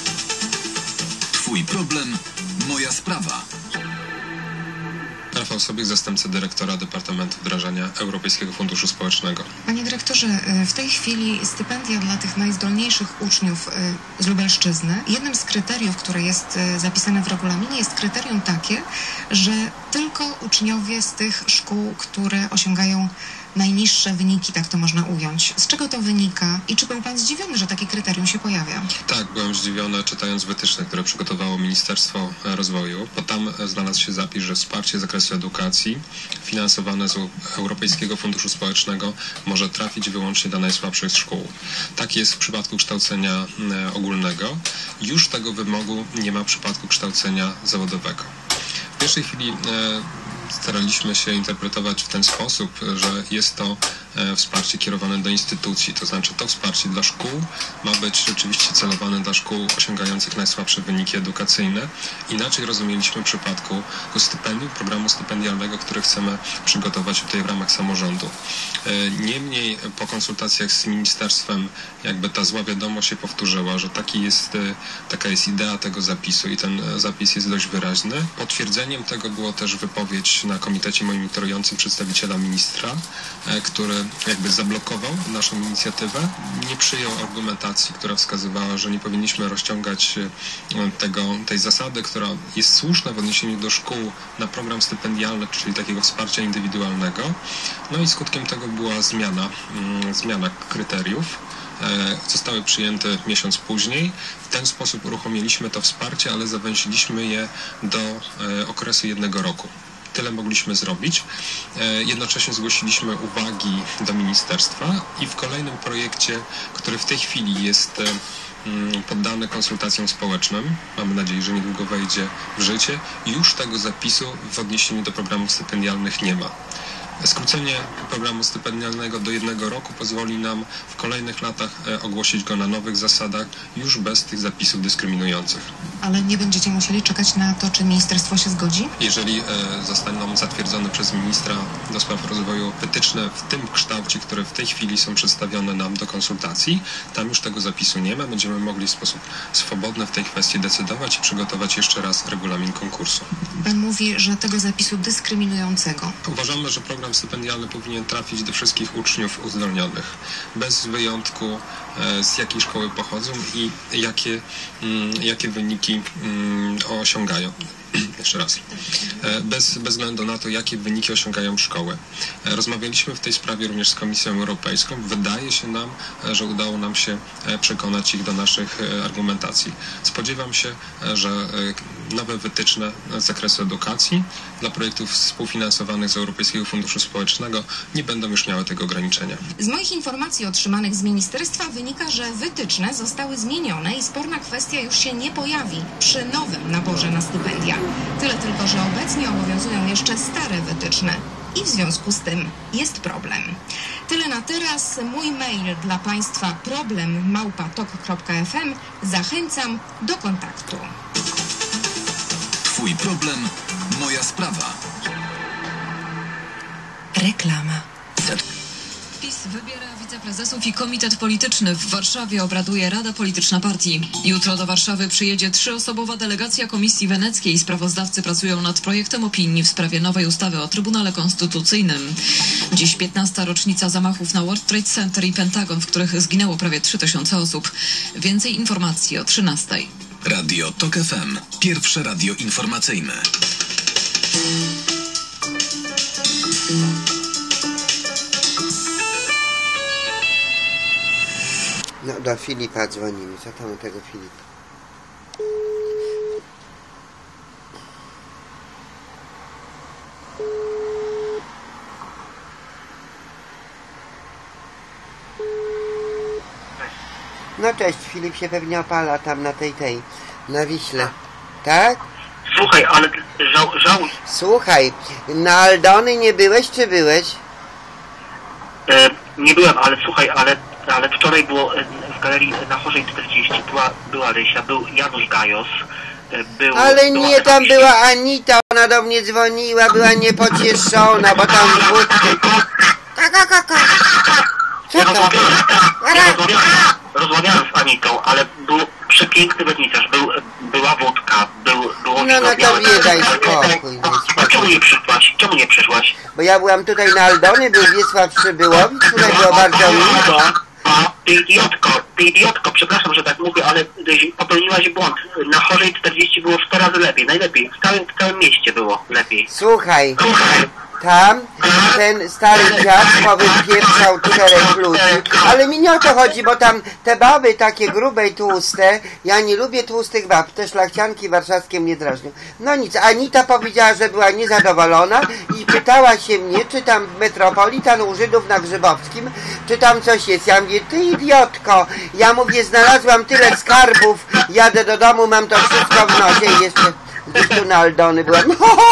Twój problem, moja sprawa. Rafał Sobik, zastępca dyrektora Departamentu Wdrażania Europejskiego Funduszu Społecznego. Panie dyrektorze, w tej chwili stypendia dla tych najzdolniejszych uczniów z Lubelszczyzny, jednym z kryteriów, które jest zapisane w regulaminie, jest kryterium takie, że tylko uczniowie z tych szkół, które osiągają najniższe wyniki, tak to można ująć. Z czego to wynika i czy był pan zdziwiony, że takie kryterium się pojawia? Tak, byłem zdziwiony, czytając wytyczne, które przygotowało Ministerstwo Rozwoju, bo tam znalazł się zapis, że wsparcie z zakresu edukacji finansowane z Europejskiego Funduszu Społecznego może trafić wyłącznie do najsłabszych szkół. Tak jest w przypadku kształcenia ogólnego. Już tego wymogu nie ma w przypadku kształcenia zawodowego. W pierwszej chwili e, staraliśmy się interpretować w ten sposób, że jest to e, wsparcie kierowane do instytucji, to znaczy to wsparcie dla szkół ma być rzeczywiście celowane dla szkół osiągających najsłabsze wyniki edukacyjne. Inaczej rozumieliśmy w przypadku stypendium, programu stypendialnego, który chcemy przygotować tutaj w ramach samorządu. E, niemniej po konsultacjach z ministerstwem jakby ta zła wiadomość się powtórzyła, że taki jest, e, taka jest idea tego zapisu i ten zapis jest dość wyraźny. Potwierdzeniem tego było też wypowiedź na komitecie monitorującym przedstawiciela ministra, który jakby zablokował naszą inicjatywę. Nie przyjął argumentacji, która wskazywała, że nie powinniśmy rozciągać tego, tej zasady, która jest słuszna w odniesieniu do szkół na program stypendialny, czyli takiego wsparcia indywidualnego. No i skutkiem tego była zmiana, zmiana kryteriów. Zostały przyjęte miesiąc później. W ten sposób uruchomiliśmy to wsparcie, ale zawęziliśmy je do okresu jednego roku. Tyle mogliśmy zrobić. Jednocześnie zgłosiliśmy uwagi do ministerstwa i w kolejnym projekcie, który w tej chwili jest poddany konsultacjom społecznym, mamy nadzieję, że niedługo wejdzie w życie, już tego zapisu w odniesieniu do programów stypendialnych nie ma. Skrócenie programu stypendialnego do jednego roku pozwoli nam w kolejnych latach ogłosić go na nowych zasadach, już bez tych zapisów dyskryminujących. Ale nie będziecie musieli czekać na to, czy ministerstwo się zgodzi? Jeżeli e, zostaną zatwierdzone przez ministra do spraw rozwoju wytyczne w tym kształcie, które w tej chwili są przedstawione nam do konsultacji, tam już tego zapisu nie ma. Będziemy mogli w sposób swobodny w tej kwestii decydować i przygotować jeszcze raz regulamin konkursu. Pan mówi, że tego zapisu dyskryminującego. Uważamy, że program stypendialny powinien trafić do wszystkich uczniów uzdolnionych, bez wyjątku e, z jakiej szkoły pochodzą i jakie, mm, jakie wyniki mm, osiągają. Jeszcze raz. Bez, bez względu na to, jakie wyniki osiągają szkoły. Rozmawialiśmy w tej sprawie również z Komisją Europejską. Wydaje się nam, że udało nam się przekonać ich do naszych argumentacji. Spodziewam się, że nowe wytyczne z zakresu edukacji dla projektów współfinansowanych z Europejskiego Funduszu Społecznego nie będą już miały tego ograniczenia. Z moich informacji otrzymanych z ministerstwa wynika, że wytyczne zostały zmienione i sporna kwestia już się nie pojawi przy nowym naborze na stypendia. Tyle tylko, że obecnie obowiązują jeszcze stare wytyczne i w związku z tym jest problem. Tyle na teraz. Mój mail dla Państwa problem małpa tok kropka f m. Zachęcam do kontaktu. Twój problem, moja sprawa. Reklama. PiS wybiera wiceprezesów i komitet polityczny. W Warszawie obraduje Rada Polityczna Partii. Jutro do Warszawy przyjedzie trzyosobowa delegacja Komisji Weneckiej. Sprawozdawcy pracują nad projektem opinii w sprawie nowej ustawy o Trybunale Konstytucyjnym. Dziś piętnasta rocznica zamachów na World Trade Center i Pentagon, w których zginęło prawie trzy tysiące osób. Więcej informacji o trzynastej. Radio Tok F M. Pierwsze radio informacyjne. No, do Filipa dzwonimy. Co tam u tego Filipa? No cześć, Filip się pewnie opala tam na tej, tej, na Wiśle. Tak? Słuchaj, ale żał, żałuj. Słuchaj, na Aldony nie byłeś, czy byłeś? E, nie byłem, ale słuchaj, ale, ale wczoraj było w galerii na Chorzej czterdzieści, była, była Rysia, był Janusz Gajos, e, był... Ale nie, tam była Anita, ona do mnie dzwoniła, była niepocieszona, bo tam... Kaka, kaka. Ja rozmawiałem, ja rozmawiałem, rozmawiałem z Anitą, ale był przepiękny wernisaż, był, była wódka, był, było... No, no to nie daj spokój, daj A czemu nie przyszłaś? Czemu nie przyszłaś? Bo ja byłam tutaj na Aldony, był Wiesław Przybyłowicz, tutaj było bardzo miło. A, ty idiotko, ty idiotko, przepraszam, że tak mówię, ale popełniłaś błąd. Na Chorzej czterdzieści było sto razy lepiej, najlepiej. W całym, w całym mieście było lepiej. Słuchaj, tam ten stary dziad powypieprzał czterech ludzi, ale mi nie o to chodzi, bo tam te baby takie grube i tłuste, ja nie lubię tłustych bab, te szlachcianki warszawskie mnie drażnią. No nic, Anita powiedziała, że była niezadowolona i pytała się mnie, czy tam Metropolitan u Żydów na Grzybowskim, czy tam coś jest. Ja mówię, ty idiotko, ja mówię, znalazłam tyle skarbów, jadę do domu, mam to wszystko w nosie i jeszcze gdzieś tu na Aldony byłam.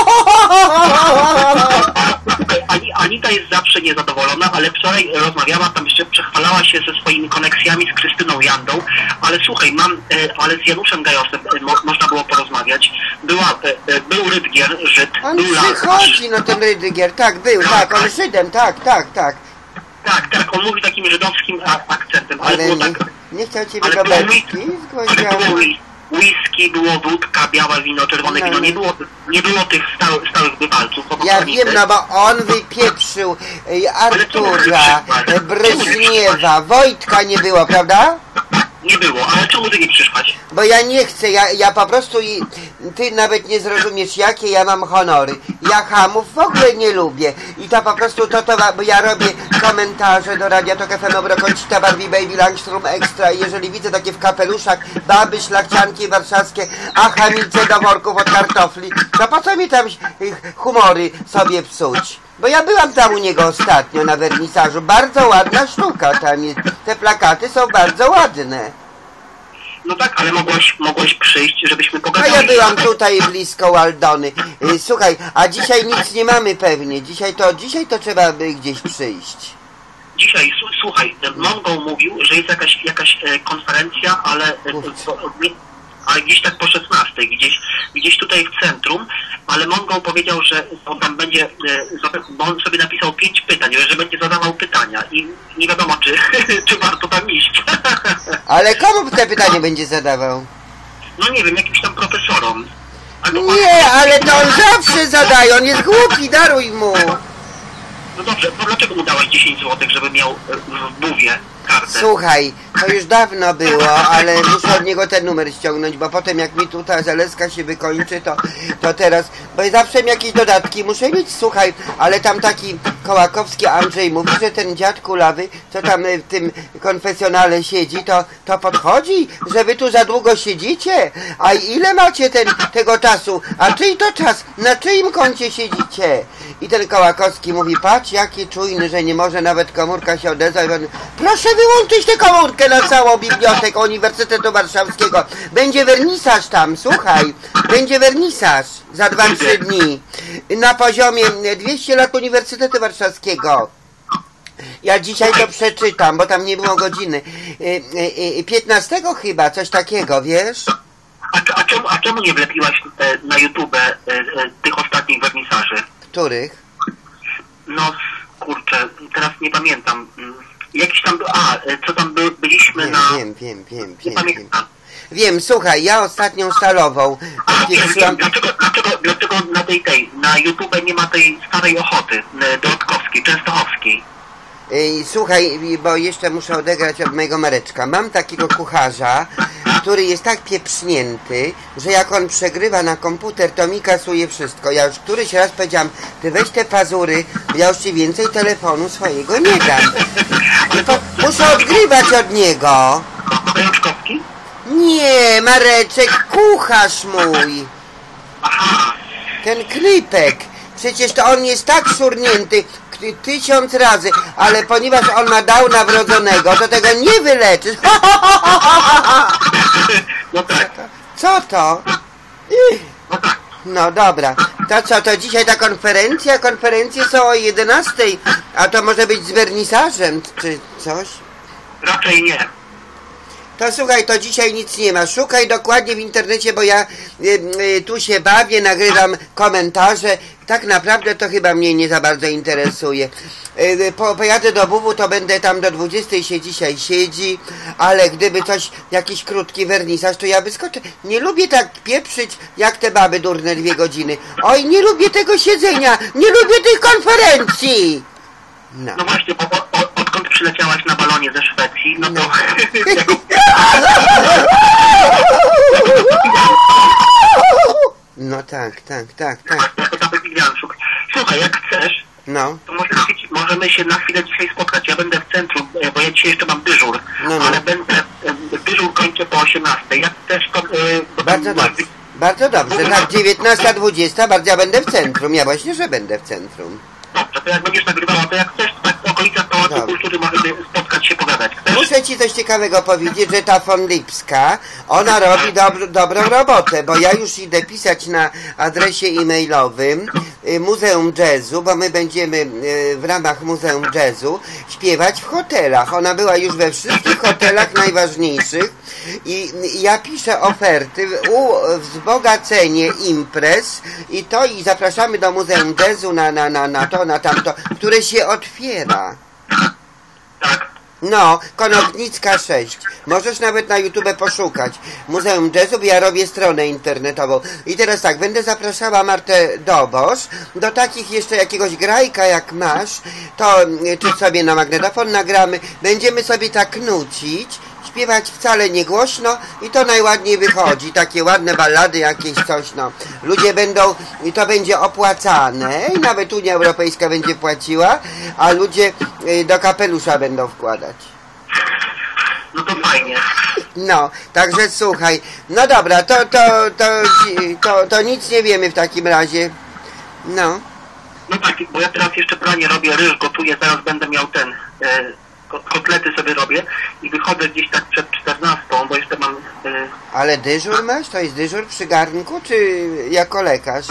Anita jest zawsze niezadowolona, ale wczoraj rozmawiała, tam jeszcze przechwalała się ze swoimi koneksjami z Krystyną Jandą, ale słuchaj, mam, ale z Januszem Gajosem mo, można było porozmawiać. Była, był Rydgier, Żyd, On był przychodzi, no ten Rydygier, tak, był, tak, on Żydem, tak, tak, tak. Tak, tak, on mówi takim żydowskim akcentem, ale, ale było nie, tak... nie chciał ciebie do beczki zgłosić. Whisky, było wódka, białe wino, czerwone no, wino, nie było, nie było tych stałych, stałych bywalców. Ja wiem, no bo on wypieprzył Artura, Breżniewa, Wojtka nie było, prawda? Nie było, ale czemu ty nie przyszłaś? Bo ja nie chcę, ja, ja po prostu, i, ty nawet nie zrozumiesz, jakie ja mam honory. Ja chamów w ogóle nie lubię. I to po prostu to, to bo ja robię komentarze do Radia Tok F M, Obrokącita, Barbie Baby, Langstrom Extra i jeżeli widzę takie w kapeluszach baby, szlachcianki warszawskie, a chamice do worków od kartofli, to po co mi tam humory sobie psuć? Bo ja byłam tam u niego ostatnio na wernisażu. Bardzo ładna sztuka tam jest. Te plakaty są bardzo ładne. No tak, ale mogłaś, mogłaś przyjść, żebyśmy pogadali. A ja byłam tutaj blisko Aldony. Słuchaj, a dzisiaj nic nie mamy pewnie. Dzisiaj to, dzisiaj to trzeba by gdzieś przyjść. Dzisiaj, słuchaj, Mongo mówił, że jest jakaś, jakaś konferencja, ale... ale gdzieś tak po szesnastej, gdzieś, gdzieś tutaj w centrum, ale Mongo powiedział, że on tam będzie, bo on sobie napisał pięć pytań, że będzie zadawał pytania i nie wiadomo, czy, czy warto tam iść. Ale komu te pytanie będzie zadawał? No nie wiem, jakimś tam profesorom. Albo nie, ale to on zawsze zadaje, on jest głupi, daruj mu. No dobrze, to dlaczego mu dałaś dziesięć złotych, żeby miał w buwie kartę? Słuchaj, to już dawno było, ale muszę od niego ten numer ściągnąć, bo potem jak mi tu ta zaleska się wykończy, to, to teraz, bo zawsze jakieś dodatki muszę mieć, słuchaj, ale tam taki Kołakowski Andrzej mówi, że ten dziad kulawy, co tam w tym konfesjonale siedzi, to, to podchodzi, że wy tu za długo siedzicie, a ile macie ten, tego czasu, a czyj to czas, na czyim koncie siedzicie? I ten Kołakowski mówi, patrz jaki czujny, że nie może nawet komórka się odezwać, proszę wyłączyć tę komórkę na całą bibliotekę Uniwersytetu Warszawskiego. Będzie wernisaż tam, słuchaj. Będzie wernisaż za dwa trzy dni. Na poziomie dwieście lat Uniwersytetu Warszawskiego. Ja dzisiaj to przeczytam, bo tam nie było godziny. piętnastego chyba, coś takiego, wiesz? A, a, czemu, a czemu nie wlepiłaś e, na YouTube e, e, tych ostatnich wernisaży? Których? No, kurczę, teraz nie pamiętam. Jakiś tam był, a, co tam by, byliśmy wiem, na... Wiem, wiem, wiem, nie wiem, pamiętam. Wiem, słuchaj, ja ostatnią stalową... A, wiem, wiem, dlaczego, dlaczego, dlaczego na tej, tej, na YouTube nie ma tej starej Ochoty, Dorotkowskiej, Częstochowskiej? Słuchaj, bo jeszcze muszę odegrać od mojego Mareczka. Mam takiego kucharza, który jest tak pieprznięty, że jak on przegrywa na komputer, to mi kasuje wszystko. Ja już któryś raz powiedziałam, ty weź te pazury, ja już ci więcej telefonu swojego nie dam. To muszę odgrywać od niego. Ręczkowski? Nie, Mareczek, kucharz mój. Ten Klipek. Przecież to on jest tak szurnięty tysiąc razy, ale ponieważ on ma Downa wrodzonego, to tego nie wyleczysz. No tak. Co to? No dobra. To co, to dzisiaj ta konferencja? Konferencje są o jedenastej, a to może być z wernisażem, czy coś? Raczej nie. To słuchaj, to dzisiaj nic nie ma. Szukaj dokładnie w internecie, bo ja y, y, tu się bawię, nagrywam komentarze. Tak naprawdę to chyba mnie nie za bardzo interesuje. Y, po, pojadę do Bubu, to będę tam do dwudziestej się dzisiaj siedzi, ale gdyby coś, jakiś krótki wernisaż, to ja wyskoczę. Nie lubię tak pieprzyć, jak te baby durne dwie godziny. Oj, nie lubię tego siedzenia, nie lubię tych konferencji. No, no właśnie, bo o, o, odkąd przyleciałaś na balonie ze Szwecji, no to... No, no tak, tak, tak, tak. Słuchaj, jak chcesz, no. to możemy, możemy się na chwilę dzisiaj spotkać. Ja będę w centrum, bo ja dzisiaj jeszcze mam dyżur, no, no. ale będę, dyżur kończę po osiemnastej. Jak chcesz, to... to bardzo dobrze, bardzo dobrze, tak, dziewiętnasta dwudziesta, bardzo ja będę w centrum, ja właśnie, że będę w centrum. Dobrze, to jak będziesz nagrywała, to jak chcesz, to tak w okolicach Pałacu Kultury możemy spotkać się, pogadać. Chcesz? Muszę ci coś ciekawego powiedzieć, że ta von Lipska, ona robi dobr dobrą robotę, bo ja już idę pisać na adresie e-mailowym y, Muzeum Jazzu, bo my będziemy y, w ramach Muzeum Jazzu śpiewać w hotelach. Ona była już we wszystkich hotelach najważniejszych i, i ja piszę oferty u wzbogacenie imprez i to i zapraszamy do Muzeum Jazzu na, na, na, na to, na tamto, które się otwiera. Tak. No, Konopnicka sześć. Możesz nawet na YouTube poszukać. Muzeum Jazzu, bo ja robię stronę internetową. I teraz tak, będę zapraszała Martę Dobosz do takich jeszcze jakiegoś grajka jak masz, to czy sobie na magnetofon nagramy, będziemy sobie tak nucić, śpiewać wcale nie głośno i to najładniej wychodzi. Takie ładne ballady jakieś coś, no. Ludzie będą, i to będzie opłacane i nawet Unia Europejska będzie płaciła, a ludzie do kapelusza będą wkładać. No to fajnie. No, także słuchaj. No dobra, to, to, to, to, to nic nie wiemy w takim razie. No. No tak, bo ja teraz jeszcze pranie robię, ryż gotuję, zaraz będę miał ten... E kotlety sobie robię i wychodzę gdzieś tak przed czternastą, bo jeszcze mam... Y... Ale dyżur masz? To jest dyżur przy garnku, czy jako lekarz?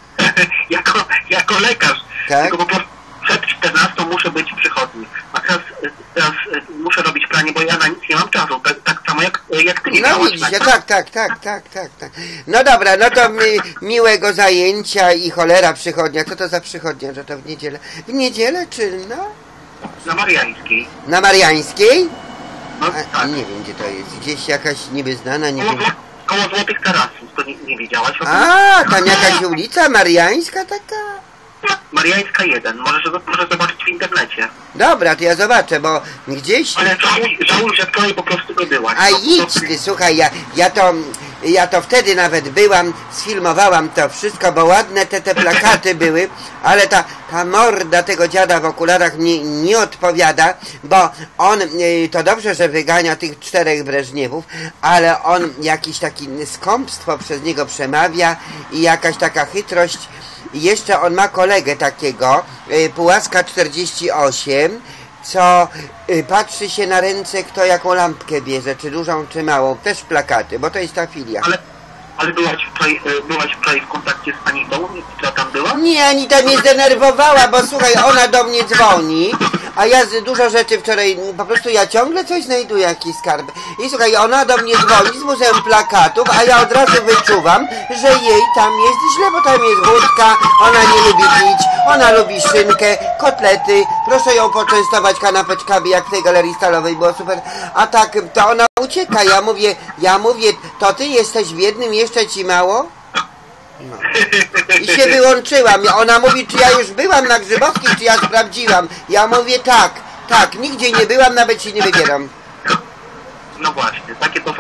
jako, jako lekarz. Tak? Tylko po prostu przed czternastą muszę być w przychodni. A teraz, teraz muszę robić pranie, bo ja na nic nie mam czasu. Tak, tak samo jak, jak ty nie No miałaś. widzisz, tak, tak, tak, tak, tak, tak, tak. No dobra, no to mi, miłego zajęcia i cholera przychodnia. Co to za przychodnia, że to w niedzielę? W niedzielę czy no? Na Mariańskiej. Na Mariańskiej? No, A, tak. Nie wiem, gdzie to jest. Gdzieś jakaś niby znana, nie koło, wiem. Koło Złotych Tarasów, to nie, nie wiedziałaś o tym? A, tam jakaś ulica Mariańska taka? Mariańska jeden, możesz, możesz zobaczyć w internecie. Dobra, to ja zobaczę, bo gdzieś... Ale żałuj, żałuj że wczoraj po prostu nie byłaś. A no, idź ty, słuchaj, ja, ja to... Ja to wtedy nawet byłam, sfilmowałam to wszystko, bo ładne te, te plakaty były, ale ta, ta morda tego dziada w okularach mnie nie odpowiada, bo on, to dobrze, że wygania tych czterech Breżniewów, ale on jakiś taki skąpstwo przez niego przemawia i jakaś taka chytrość. I jeszcze on ma kolegę takiego, Pułaska czterdzieści osiem, co y, patrzy się na ręce, kto jaką lampkę bierze, czy dużą, czy małą. Też plakaty, bo to jest ta filia. Ale, ale byłaś, wczoraj, byłaś wczoraj w kontakcie z Anitą, która tam była? Nie, Anita mnie zdenerwowała, bo słuchaj, ona do mnie dzwoni, a ja z dużo rzeczy wczoraj, po prostu ja ciągle coś znajduję, jakiś skarb. I słuchaj, ona do mnie dzwoni z Muzeum Plakatów, a ja od razu wyczuwam, że jej tam jest źle, bo tam jest wódka, ona nie lubi pić, ona lubi szynkę, kotlety, proszę ją poczęstować kanapeczkami, jak w tej galerii stalowej, było super, a tak, to ona ucieka, ja mówię, ja mówię, to ty jesteś w jednym, jeszcze ci mało? No. I się wyłączyłam. Ona mówi, czy ja już byłam na Grzybowskiej, czy ja sprawdziłam. Ja mówię tak, tak, nigdzie nie byłam, nawet się nie wybieram. No właśnie, takie to są historie.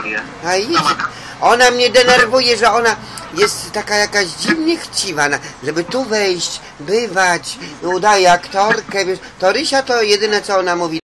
historię. A idź. Ona mnie denerwuje, że ona jest taka jakaś dziwnie chciwa, żeby tu wejść, bywać, udaje aktorkę, wiesz. To Rysia to jedyne, co ona mówi.